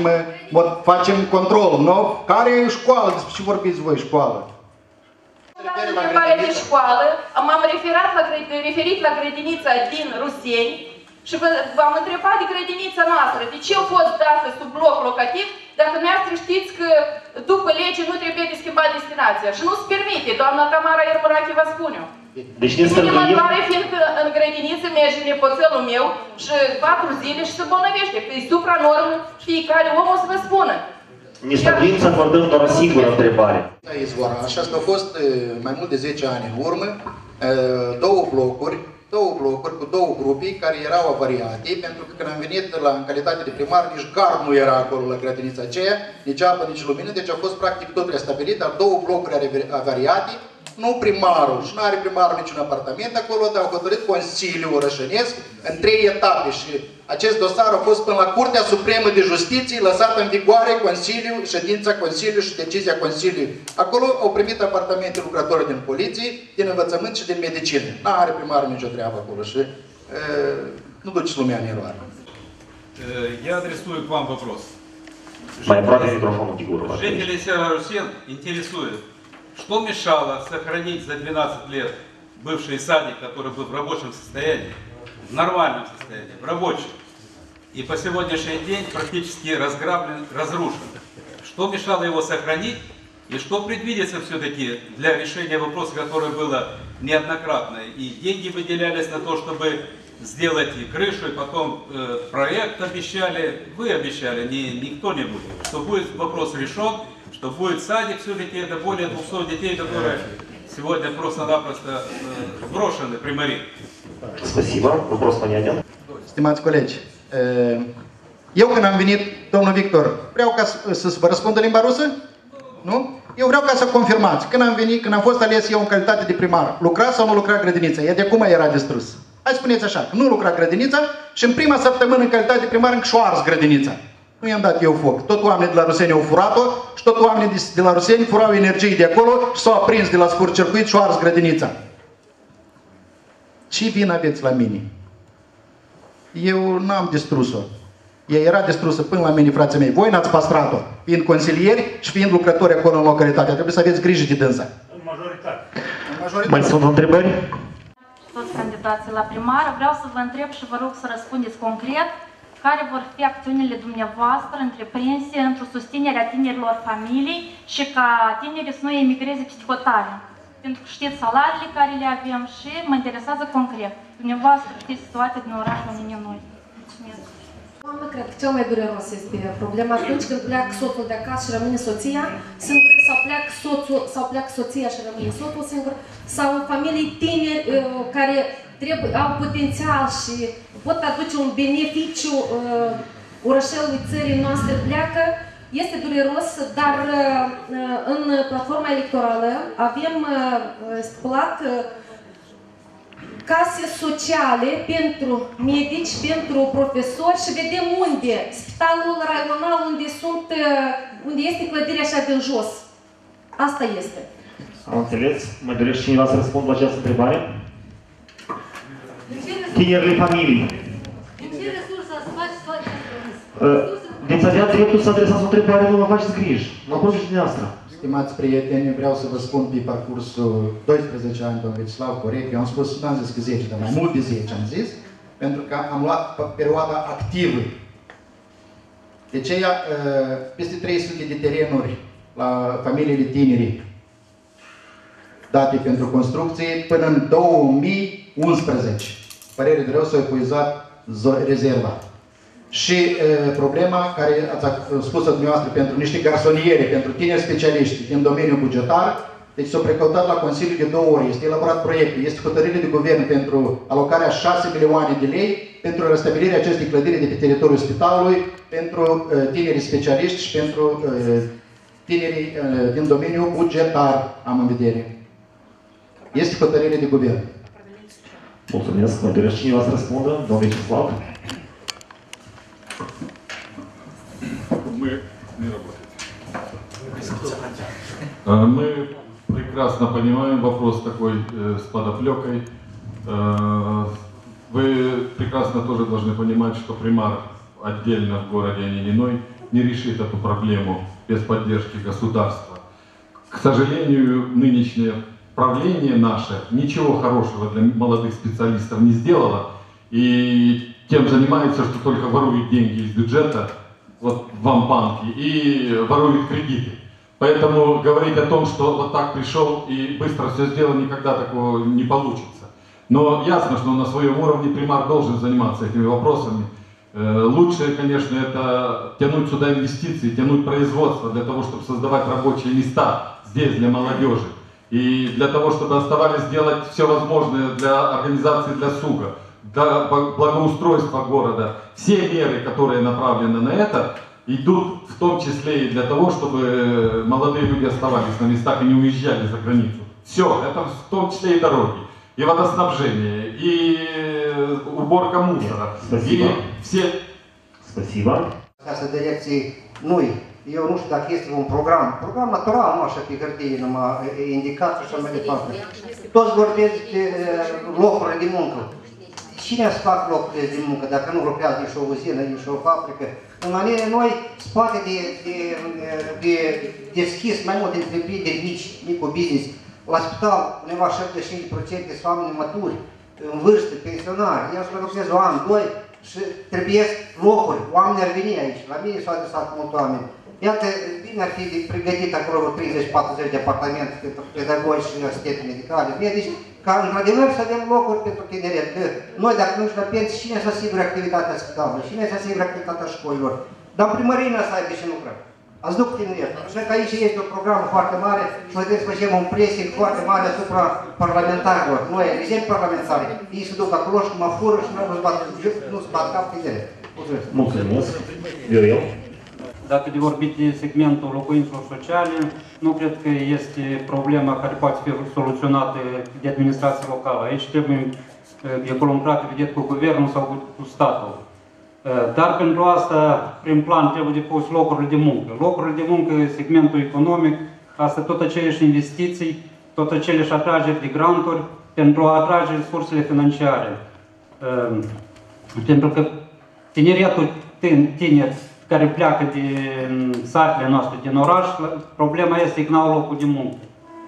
Facem control, nu? Care e școală? Despre ce vorbiți voi, școală? Întrebare de școală. M-am referit la grădinița din Ruseni și v-am întrebat de grădinița noastră. De ce a fost dată sub bloc locativ dacă dumneavoastră știți că după lege nu trebuie de schimbat destinația? Și nu-ți permite, doamna Tamara Iermurache vă spune. Deci ne stăpânim... fiindcă în grădiniță merge nepoțelul meu și 4 zile și se bolnăvește. Că e supranormă și fiecare om o să vă spună. Ne stăpânim să acordăm doar o singură întrebare. Și asta a fost mai mult de 10 ani în urmă, două blocuri cu 2 grupii care erau avariate, pentru că când am venit în calitate de primar, nici gard nu era acolo la grădinița aceea, nici apă, nici lumină, deci a fost practic tot restabilit, dar 2 blocuri avariate, nu primarul, și nu are primarul niciun apartament acolo, dar au hotărât Consiliul Orășănesc în 3 etape și acest dosar a fost până la Curtea Supremă de Justiție, lăsat în vigoare ședința Consiliului și decizia Consiliului. Acolo au primit apartamente lucrători din poliție, din învățământ și din medicină. N-are primarul nicio treabă acolo și nu duceți lumea în eroare. Я адресую к вам вопрос. Mai aproape microfonul, Digură. Жители села Русен интересует, что мешало сохранить за 12 лет бывший садик, который был в рабочем состоянии, в нормальном состоянии, в рабочем, и по сегодняшний день практически разграблен, разрушен. Что мешало его сохранить, и что предвидится все-таки для решения вопроса, которое было неоднократно, и деньги выделялись на то, чтобы сделать и крышу, и потом проект обещали, вы обещали, не кто-нибудь, что будет вопрос решен, что будет садик, все-таки это более 200 детей, которые сегодня просто-напросто брошены примари. Спасибо. Вопрос понятен. Stimați colegi, eu când am venit, domnul Victor, vreau ca să vă răspund în limba rusă? Nu? Eu vreau ca să confirmați. Când am venit, când am fost ales eu în calitate de primar, lucra sau nu lucra grădinița? Ea de cum era distrus? Hai spuneți așa, că nu lucra grădinița și în prima săptămână în calitate de primar încă și-o ars grădinița. Nu i-am dat eu foc. Tot oamenii de la Ruseni au furat-o și tot oamenii de la Ruseni furau energie de acolo și s-au aprins de la scurt circuit și-o ars grădinița. Ce vină aveți la mine? Eu n-am distrus-o. Ea era distrusă până la mine, frații mei. Voi n-ați păstrat-o, fiind consilieri și fiind lucrători acolo în localitate. Trebuie să aveți grijă de dânsa. În majoritate. Mai sunt întrebări? Toți candidații la primar, vreau să vă întreb și vă rog să răspundeți concret care vor fi acțiunile dumneavoastră întreprinse într-o susținerea tinerilor familii și ca tinerii să nu emigreze peste hotare. pentru că știți salariile care le avem și mă interesează concret. Dumneavoastră știți situația din orașul unde noi. Mulțumesc. Doamnă, cred că cel mai dureros este problema atunci când pleacă soțul de acasă și rămâne soția singură, sau pleacă soția și rămâne soțul singur, sau familii tineri care au potențial și pot aduce un beneficiu orășelului țării noastre pleacă. Este dureros, dar în platforma electorală avem stipulat case sociale pentru medici, pentru profesori și vedem unde. Spitalul raional unde este clădirea așa din jos. Asta este. Am înțeles. Mai dorește cineva să răspundă la această întrebare? Tinerile familii. Din ce resursă să faci toate Deci avea dreptul să adresați o întrebare, nu vă faceți griji. Mă produceți dumneavoastră. Stimați prieteni, vreau să vă spun pe parcursul 12 ani, domnul Vecislav, corect, eu am spus, nu am zis că 10, dar mai mult de 10 am zis, pentru că am luat perioada activă. De aceea, peste 300 de terenuri la familiile tinerii date pentru construcție până în 2011. Părere de rău s-a epuizat rezerva. Și problema care ați spus-o dumneavoastră pentru niște garsoniere, pentru tineri specialiști din domeniul bugetar, deci s-a precăutat la Consiliu de 2 ori, este elaborat proiectul, este hotărâre de guvern pentru alocarea 6 milioane de lei pentru restabilirea acestei clădiri de pe teritoriul spitalului, pentru tinerii specialiști și pentru tinerii din domeniul bugetar, am în vedere. Este hotărâre de guvern. Mulțumesc. Mă dorește cineva să răspundă? Domnul Vecislav? Мы прекрасно понимаем вопрос такой с подоплекой. Вы прекрасно тоже должны понимать, что примар отдельно в городе Ильиной не решит эту проблему без поддержки государства. К сожалению, нынешнее правление наше ничего хорошего для молодых специалистов не сделало и тем занимается, что только ворует деньги из бюджета, вот вам банки, и ворует кредиты. Поэтому говорить о том, что вот так пришел и быстро все сделал, никогда такого не получится. Но ясно, что на своем уровне примар должен заниматься этими вопросами. Лучше, конечно, это тянуть сюда инвестиции, тянуть производство для того, чтобы создавать рабочие места здесь для молодежи. И для того, чтобы оставались делать все возможное для организации досуга, для благоустройства города. Все меры, которые направлены на это, идут в том числе и для того, чтобы молодые люди оставались на местах и не уезжали за границу. Все, это в том числе и дороги, и водоснабжение, и уборка мусора. Спасибо. И все... Спасибо. Această direcție noi, eu nu știu dacă este un program natural, nu așa pe hârtie, numai indicat și așa mai departe. Toți vorbesc de locurile de muncă. Cine să fac locurile de muncă dacă nu lucrează nici o uzină, nici o fabrică? În manieră noi, spate de deschis mai multe întreprinderi mici, micro-business. La spital, undeva 75% sunt oameni maturi, în vârstă, pensionari. Eu să lucrez un an, 2 și trebuie locuri. Oamenii ar veni aici. La mine s-au adresat mulți oameni. Iată, bine ar fi pregătit acolo 30-40 de apartamente pentru pedagogi și asistente medicale, medici, ca într-adevăr să avem locuri pentru tineret. Că noi, dacă nu știu la pensie, cine să asigure activitatea spitalului, cine să asigure activitatea școlilor. Dar primăria să aibă și lucrăm. Ați duc tineretul. Așa că aici este un program foarte mare și noi trebuie să facem un pressing foarte mare asupra parlamentarilor. Noi, rezervi parlamentari, ei se duc acolo și mă fură și nu se bat cap tineret. Mulțumesc. Mulțumesc. Viorel? Dacă de vorbit de segmentul locuințelor sociale, nu cred că este problema care poate fi soluționată de administrația locală. Aici trebuie ecolumbrată, vedet, cu guvernul sau cu statul. Dar pentru asta, prin plan, trebuie depus locurile de muncă. Locurile de muncă, segmentul economic, asta tot aceleși investiții, tot aceleși atrageri de granturi pentru a atrage resursele financiare. Pentru că tineretul tineri care pleacă din satele noastre, din oraș, problema este că n-au locul de muncă.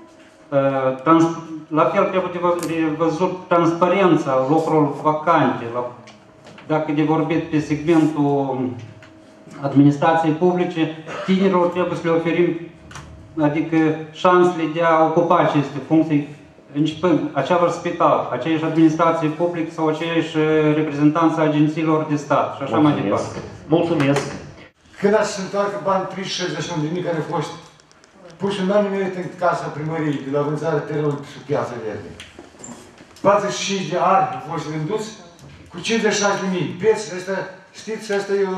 La fel trebuie văzut transparența locurilor vacante. Dacă de vorbit pe segmentul administrației publice, tinerilor trebuie să le oferim adică șansele de a ocupa aceste funcții, începând același spital, aceeași administrație publică sau aceiași reprezentanți agențiilor de stat și așa mai departe. Mulțumesc! Când ați se întoarcă bani 361 de mii care au fost puși în anii în casa primăriei de la vânzarea terenului sub Piața Verde. 45 de ani au fost vânduți cu 56 de mii. Prețul ăsta, știți, asta e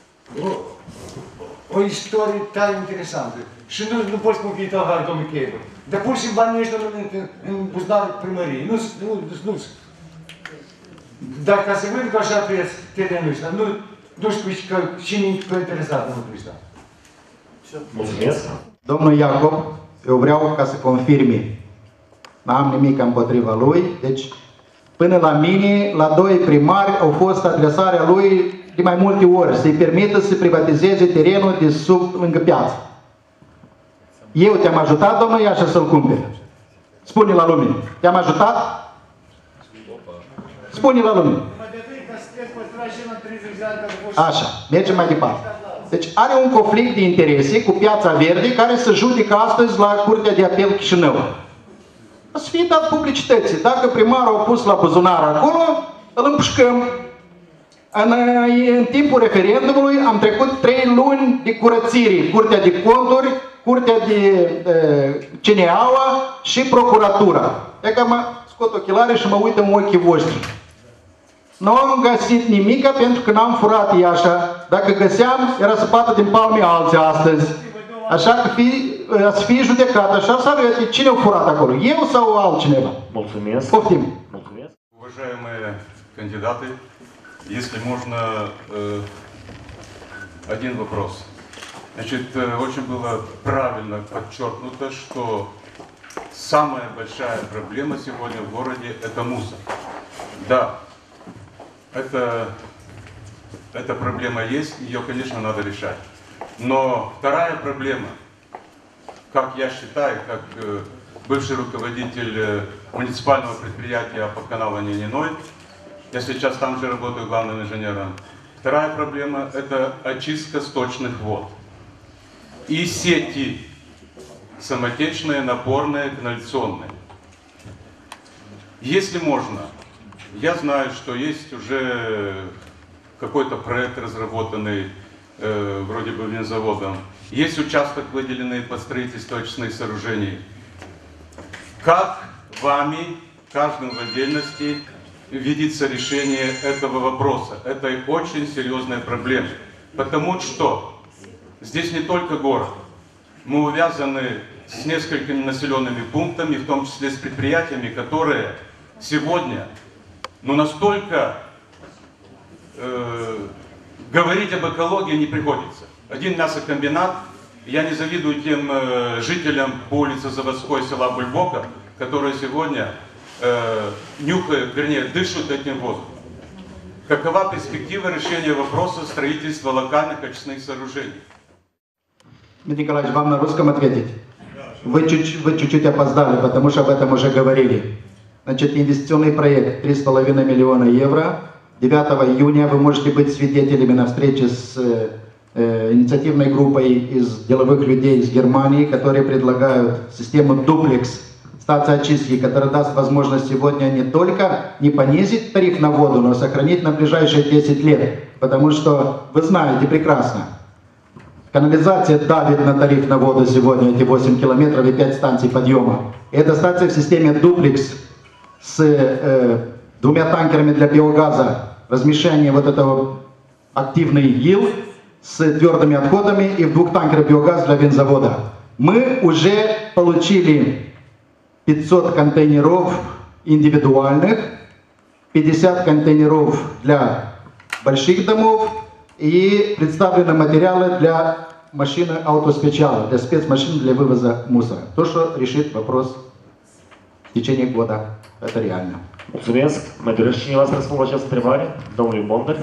o istorie tare interesantă. Și nu pot spune că e tălhar, domnul Cheiber. Dar pur și simplu banii ăștia în buzunarul primăriei. Nu. Dar ca să vând cu așa preț terenul ăsta, nu știu cine e interesat în lucrul ăsta. Mulțumesc! Domnul Iacob, eu vreau ca să confirme. N-am nimic împotriva lui, deci până la mine, la 2 primari, au fost adresarea lui de mai multe ori, să-i permită să privatizeze terenul de sub, lângă piață. Eu te-am ajutat, domnul Iașa, să-l cumperi. Spune la lume. Te-am ajutat? Spune la lume. Așa, mergem mai departe. Deci are un conflict de interese cu Piața Verde care se judecă astăzi la Curtea de Apel Chișinău. O să fie dat publicității. Dacă primarul a pus la buzunar acolo, îl împușcăm. În timpul referendumului am trecut 3 luni de curățire. Curtea de Conturi, Curtea de CNA-ua și Procuratura. E că mă scot ochelarii și mă uit în ochii voștri. Nu am găsit nimica pentru că n-am furat Iașa. Dacă găseam, era săpată din palme alții astăzi. Așa că să fie judecat, așa să arăte cine a furat acolo, eu sau altcineva. Mulțumesc. Poftim. Mulțumesc. Уважаемые кандидаты, если можно, один вопрос. Значит, очень было правильно подчеркнуто, что самая большая проблема сегодня в городе – это мусор. Да, эта проблема есть, ее, конечно, надо решать. Но вторая проблема, как я считаю, как бывший руководитель муниципального предприятия по каналу Нининой, я сейчас там же работаю главным инженером, вторая проблема – это очистка сточных вод. И сети самотечные, напорные, канализационные. Если можно, я знаю, что есть уже какой-то проект разработанный вроде бы винзаводом. Есть участок, выделенный под строительство очистных сооружений. Как вами, каждым в отдельности, видится решение этого вопроса, этой очень серьезной проблемы? Потому что здесь не только город. Мы увязаны с несколькими населенными пунктами, в том числе с предприятиями, которые сегодня настолько говорить об экологии не приходится. Один мясокомбинат, я не завидую тем жителям по улице Заводской села Бульбока, которые сегодня нюхают, вернее, дышат этим воздухом. Какова перспектива решения вопроса строительства локальных очистных сооружений? Николаевич, вам на русском ответить? Вы чуть-чуть опоздали, потому что об этом уже говорили. Значит, инвестиционный проект 3,5 миллиона евро. 9 июня вы можете быть свидетелями на встрече с инициативной группой из деловых людей из Германии, которые предлагают систему дуплекс станции очистки, которая даст возможность сегодня не только не понизить тариф на воду, но сохранить на ближайшие 10 лет. Потому что вы знаете прекрасно, канализация давит на тариф на воду сегодня, эти 8 километров и 5 станций подъема. И эта станция в системе дуплекс с 2 танкерами для биогаза, размещение вот этого активный ил с твердыми отходами и в 2 танкерах биогаз для винзавода. Мы уже получили 500 контейнеров индивидуальных, 50 контейнеров для больших домов и представлены материалы для машины автоспециала, для спецмашин для вывоза мусора. То, что решит вопрос в течение года. Это реально. Mulțumesc. Mai dorește cineva să răspundă la această întrebare? Domnului Bondar.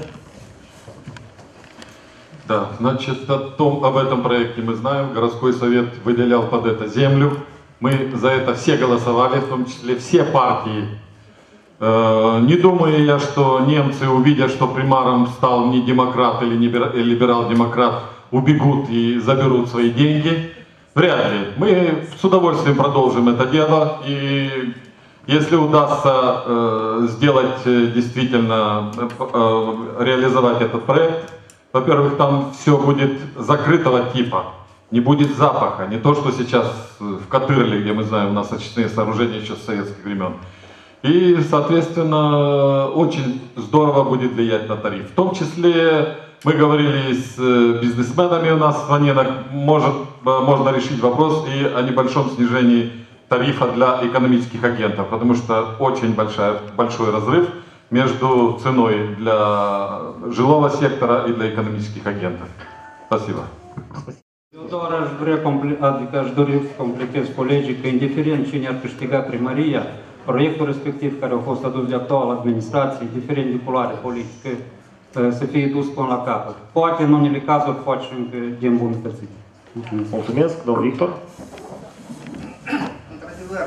Да, значит, об этом проекте мы знаем. Городской совет выделял под это землю. Мы за это все голосовали, в том числе все партии. Не думаю я, что немцы, увидя, что примаром стал не демократ или либерал-демократ, убегут и заберут свои деньги. Вряд ли. Мы с удовольствием продолжим это дело, и если удастся сделать действительно, реализовать этот проект, во-первых, там все будет закрытого типа, не будет запаха, не то, что сейчас в Катырле, где мы знаем, у нас очистные сооружения еще с советских времен. И, соответственно, очень здорово будет влиять на тариф. В том числе мы говорили с бизнесменами у нас в Аненах, можно решить вопрос и о небольшом снижении тарифа для экономических агентов, потому что очень большой разрыв между ценой для жилого sectora и для экономических агентов. Спасибо. Doar aș dori să completez colegii că indiferent cine ar câștiga primăria, proiectul respectiv care a fost adus de actuala administrație, indiferent de culoare politică, să fie dus până la capăt. Poate în unele cazuri poate și încă de îmbunătățit. Mulțumesc, domnul Victor. Într-adevăr,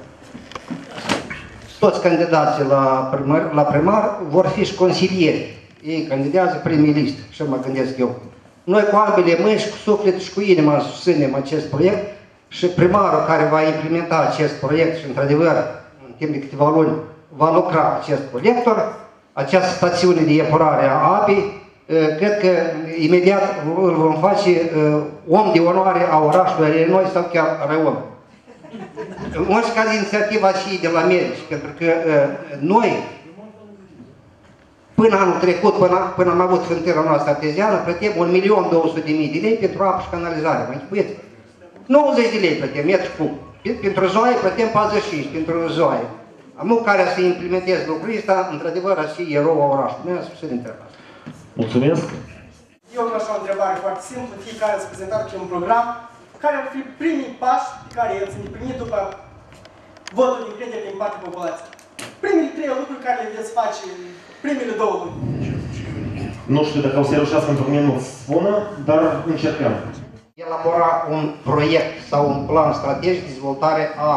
toți candidații la primar vor fi și consilieri. Ei candidează primii liste, așa mă gândesc eu. Noi cu ambele mâini și cu suflet și cu inima susținem acest proiect și primarul care va implementa acest proiect și într-adevăr în timp de câteva luni va lucra acest colector, această stațiune de epurare a apei, cred că imediat îl vom face om de onoare a orașului Arenoi sau chiar Răon. În orice caz, inițiativa și de la medici, pentru că noi până anul trecut, până am avut fântâna noastră arteziană, plătim 1.200.000 de lei pentru apă și canalizare. Mă închipuiți? 90 de lei plătim, metru cub. Pentru zoaie plătim 45, pentru zoaie. Am care să implementez lucrul ăsta, într-adevăr, a fi erou a orașului. Noi am spus în întrebare. Mulțumesc. Eu am așa o întrebare foarte simplă. Fiecare ați prezentat un program. Care ar fi primii pași pe care i-ați îndeplinit după votul de încredere din partea populației? Primele 3 lucruri care le veți face primele 2 luni. Nu știu dacă o să reușească într-un minut să spună, dar încercăm. Elabora un proiect sau un plan strategic de dezvoltare a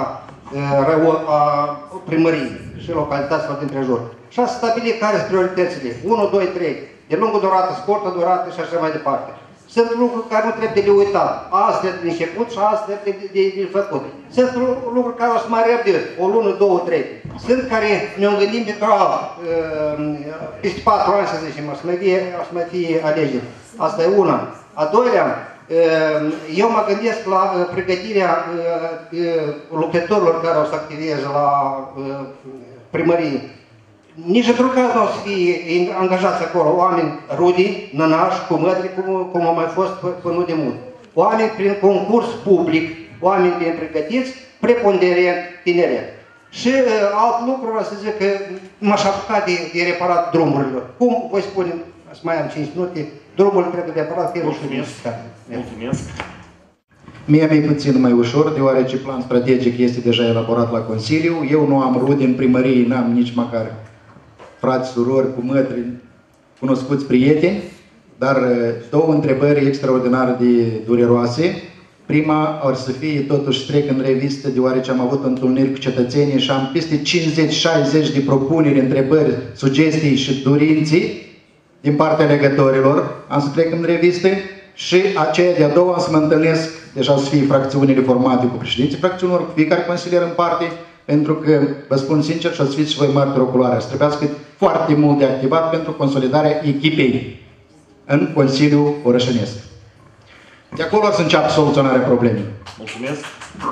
primăriei și localităților din prejur. Și a stabili care sunt prioritățile. 1, 2, 3. De lungă durată, scurtă durată și așa mai departe. Sunt lucruri care nu trebuie de uitat. Azi trebuie de început și azi trebuie de făcut. Sunt lucruri care o să mai răbdă o lună, 2, 3. Sunt care ne-o gândim pentru peste 4 ani, să zicem, o să mai fie alegeri. Asta e una. A doilea, eu mă gândesc la pregătirea lucrătorilor care o să activeze la primărie. Nici într-un caz nu o să fie angajați acolo oameni rudi, nănași, cu mătri, cum au mai fost până de mult. Oameni prin concurs public, oameni bine pregătiți, preponderent tineret. Și alt lucru, vreau să zic că m-aș apuca de reparat drumurilor. Cum voi spune, să mai am 5 minute, drumul trebuie reparat pe rușul. Mulțumesc. Mie mi-e puțin mai ușor, deoarece plan strategic este deja elaborat la Consiliu. Eu nu am rude în primărie, n-am nici măcar frați, surori, cumătri, cunoscuți prieteni, dar 2 întrebări extraordinar de dureroase. Prima ar să fie, totuși trec în revistă, deoarece am avut întâlniri cu cetățenii și am peste 50-60 de propuneri, întrebări, sugestii și dorinții din partea legătorilor. Am să trec în revistă și aceea de-a doua am să mă întâlnesc, deja să fie fracțiunile formate cu președinții fracțiunilor, cu fiecare consilier în parte, pentru că, vă spun sincer, și o să fiți și voi martori oculare, să trebuiască foarte mult de activat pentru consolidarea echipei în Consiliul Orășănesc. De acolo o să înceapă soluționarea problemei. Mulțumesc.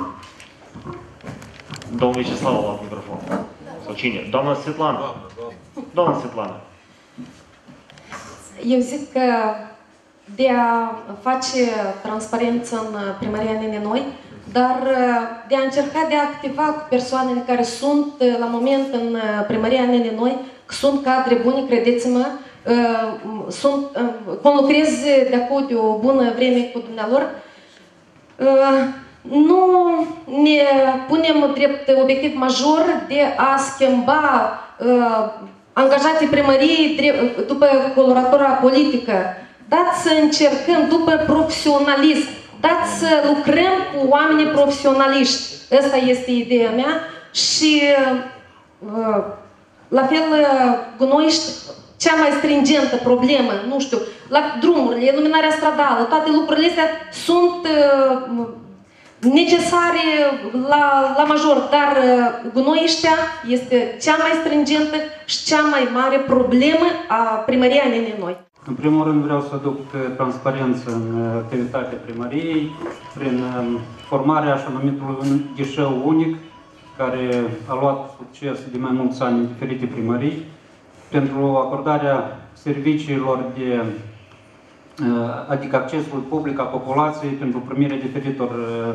Domnul Vyacheslav la microfon. Sau cine? Doamna Svetlana. Doamna Svetlana. Eu zic că de a face transparență în primăria Nenenoi, dar de a încerca de a activa cu persoanele care sunt la moment în primăria Nenenoi, că sunt cadre bune, credeți-mă, conlucrez de acum de o bună vreme cu dumnealor. Nu ne punem drept obiectiv major de a schimba angajații primăriei după coloratura politică. Dați să încercăm după profesionalism. Dați să lucrăm cu oamenii profesionaliști. Asta este ideea mea. Și la fel, gunoiști, cea mai stringentă problemă, nu știu, la drumurile, iluminarea stradală, toate lucrurile astea sunt necesare la major, dar gunoiștea este cea mai stringentă și cea mai mare problemă a primăriei Nenei Noi. În primul rând vreau să aduc transparență în activitatea primăriei prin formarea așa numitului ghișeu unic, care a luat succes de mai mulți ani în diferite primării, pentru acordarea serviciilor adică accesul public a populației pentru primirea diferitor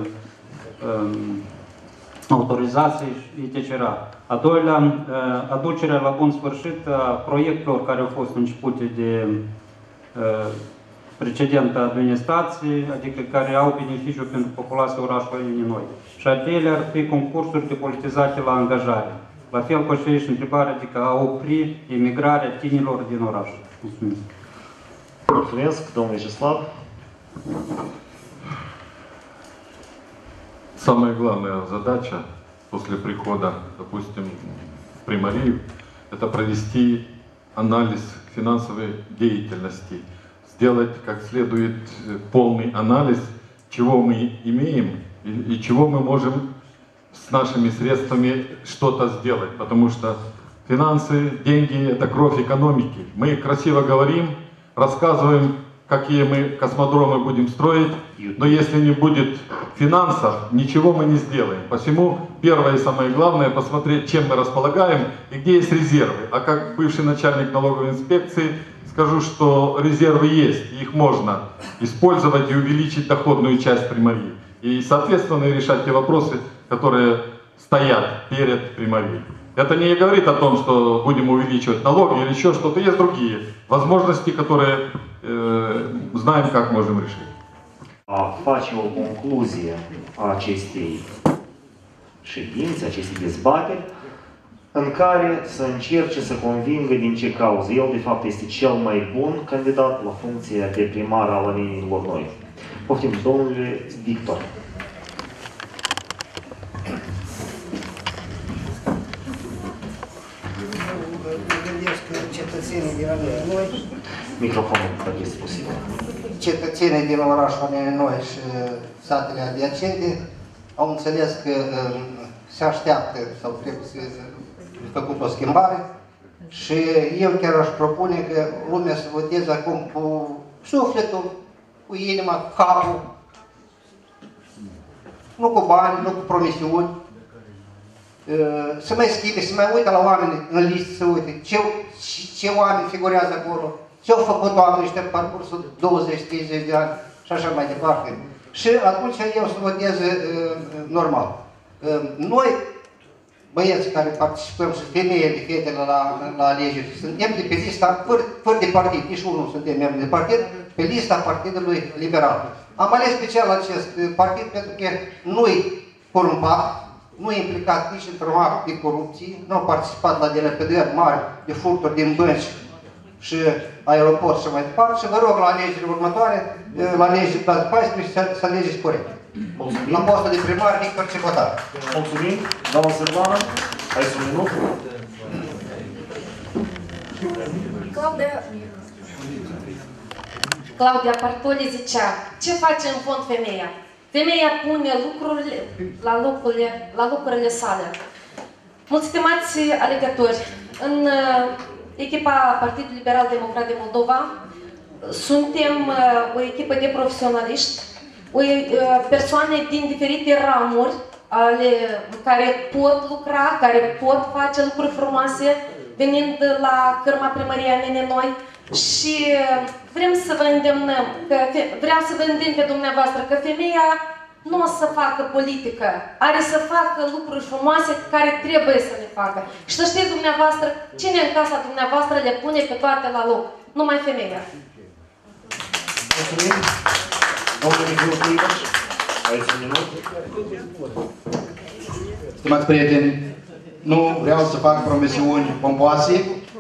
autorizații, etc. A doilea, aducerea la bun sfârșit a proiectelor care au fost începute de precedentă administrație, adică care au beneficiu pentru populația orașului Nenei Noi. Și al treilea ar fi concursuri de politizate la angajare. La fel cu aceeași întrebare, adică a opri emigrarea tinerilor din oraș. Mulțumesc. Mulțumesc, domnul Вячеслав. Самая главная задача после прихода, допустим, в примарию, это провести анализ финансовой деятельности, сделать как следует полный анализ, чего мы имеем и чего мы можем с нашими средствами что-то сделать. Потому что финансы, деньги – это кровь экономики. Мы красиво говорим, рассказываем, какие мы космодромы будем строить, но если не будет финансов, ничего мы не сделаем. Посему первое и самое главное – посмотреть, чем мы располагаем и где есть резервы. А как бывший начальник налоговой инспекции скажу, что резервы есть, их можно использовать и увеличить доходную часть примарии. И, соответственно, решать те вопросы, которые стоят перед примарией. Это не говорит о том, что будем увеличивать налоги или еще что-то. Есть другие возможности, которые знаем, как можем решить. A face o concluzie a acestei ședințe, acestei dezbateri, în care să încerce să convingă din ce cauză el, de fapt, este cel mai bun candidat la funcția de primar al Nenilor Noi. Poftim, domnule Victor. Cetățenii din Nenei Noi. Microfonul, dacă este posibil. Cetățenii din orașul Nenei Noi și satele adiacente au înțeles că se așteaptă sau trebuie să făcut o schimbare și eu chiar aș propune că lumea să voteze acum cu sufletul, cu inima, cu capul, nu cu bani, nu cu promisiuni. Să mai schimbe, să mai uită la oameni în listă, să uite ce oameni figurează acolo, ce au făcut oamenii ăștia pe parcursul 20-30 de ani și așa mai departe. Și atunci eu să votez normal. Noi, băieți care participăm și femeile, fetele la alegeri, suntem de pe lista fără de partid, nici unul nu suntem membri de partid, pe lista Partidului Liberal. Am ales special acest partid pentru că nu-i corumpat, nu e implicat nici într-un act de corupție, nu a participat la delapidări mari de furturi din bănci și aeroport și mai departe și vă rog la alegerile următoare, la alegerile 2014, să alegeți corect. Mulțumim. La postul de primar, Victor Cecotar. Mulțumim. Doamna Sârbană, ai un minut. Claudia Bartoli zicea, ce face în fond femeia? Femeia pune lucrurile la lucrurile sale. Mulți stimați alegători, în echipa Partidului Liberal Democrat de Moldova suntem o echipă de profesioniști, persoane din diferite ramuri care pot lucra, care pot face lucruri frumoase, venind la cârma primăriei Nenei Noi și vreau să vă îndemn pe dumneavoastră că femeia nu o să facă politică, are să facă lucruri frumoase care trebuie să le facă. Și să știți dumneavoastră, cine în casa dumneavoastră le pune pe toate la loc? Numai femeia. Mulțumim. Domnul Michiu Clivaș, ai un minut. Stimați prieteni, nu vreau să fac promisiuni pompoase.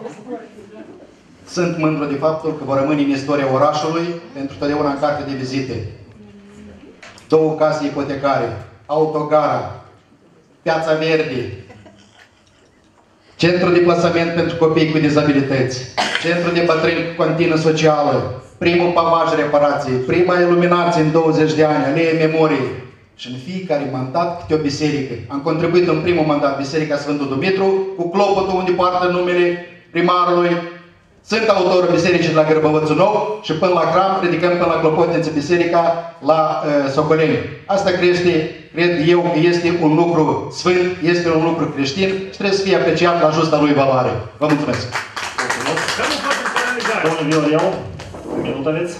Sunt mândru de faptul că vor rămâne în istoria orașului pentru totdeauna în carte de vizite. 2 case ipotecare, autogara, Piața Verde, centru de plasament pentru copii cu dizabilități, centru de bătrâni cu cantină socială, primul pavaj reparație, prima iluminație în 20 de ani, alee memoriei, și în fiecare mandat câte o biserică. Am contribuit în primul mandat Biserica Sfântul Dumitru, cu clopotul unde poartă numele primarului. Sunt autorul bisericii de la Gârbăvățul Nou și până la hram ridicăm până la clopotință biserica la Socoleni. Asta cred eu că este un lucru sfânt, este un lucru creștin și trebuie să fie apreciat la justa lui valoare. Vă mulțumesc! Domnul Viorel, un minut aveți?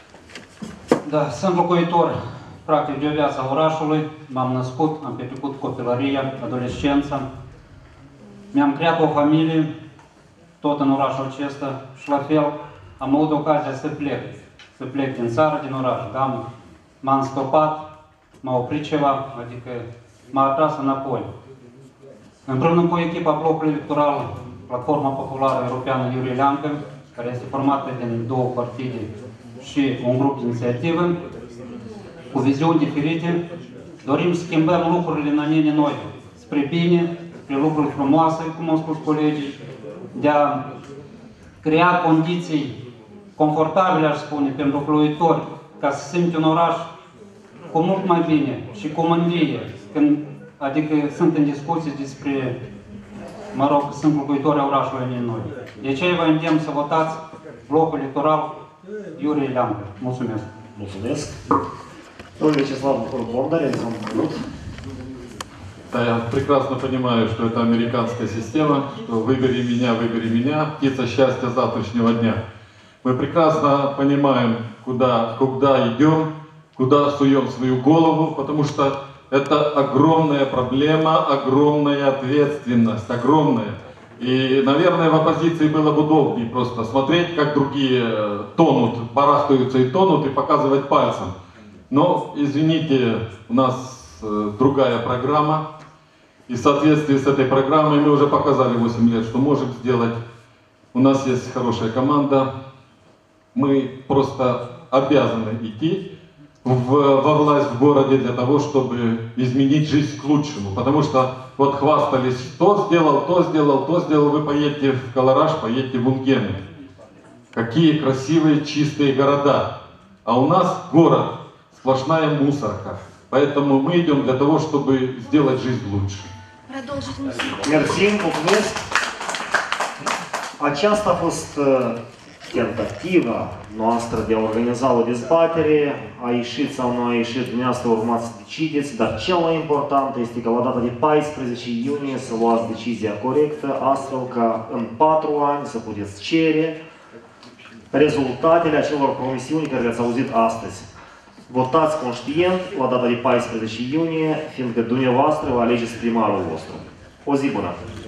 Da, sunt locuitor practic de o viață a orașului, m-am născut, am petrecut copilăria, adolescența, mi-am creat o familie, tot în orașul acesta și la fel am avut ocazia să plec din țară, din oraș, dar m-am stopat, m-a oprit ceva, adică m-a atras înapoi. Împreună cu echipa blocului electoral, Platforma Populară Europeană Iurie Leancă, care este formată din două partide și un grup de inițiativă, cu viziuni diferite, dorim să schimbăm lucrurile înainte noi, spre bine, spre lucruri frumoase, cum au spus colegii, de a crea condiții confortabile, aș spune, pentru locuitori, ca să simte un oraș cu mult mai bine și cu mândrie, adică sunt în discuții despre, mă rog, sunt locuitori ai orașului din noi. De aceea vă îndemn să votați blocul electoral Iurie Leancă. Mulțumesc! Mulțumesc! Domnul Вячеслав Бондарь, un minut. Да, я прекрасно понимаю, что это американская система, что выбери меня, птица счастья завтрашнего дня. Мы прекрасно понимаем, куда идем, куда суем свою голову, потому что это огромная проблема, огромная ответственность, огромная. И, наверное, в оппозиции было бы удобнее просто смотреть, как другие тонут, барахтаются и тонут, и показывать пальцем. Но, извините, у нас другая программа. И в соответствии с этой программой мы уже показали 8 лет, что можем сделать. У нас есть хорошая команда. Мы просто обязаны идти во власть в городе для того, чтобы изменить жизнь к лучшему. Потому что вот хвастались, то сделал, вы поедете в Калараш, поедете в Унгены. Какие красивые, чистые города. А у нас город, сплошная мусорка. Поэтому мы идем для того, чтобы сделать жизнь lучше. Mersi, mulțumesc. Aceasta a fost tentativa noastră de a organiza o dezbatere. A ieșit sau nu a ieșit, dumneavoastră urmați să decideți, dar cel mai important este că la data de 14 iunie să luați decizia corectă, astfel ca în 4 ani să puteți cere rezultatele acelor promisiuni care le-ați auzit astăzi. Votați conștient la data de 14 iunie, fiindcă dumneavoastră vă alegeți primarul vostru. O zi bună!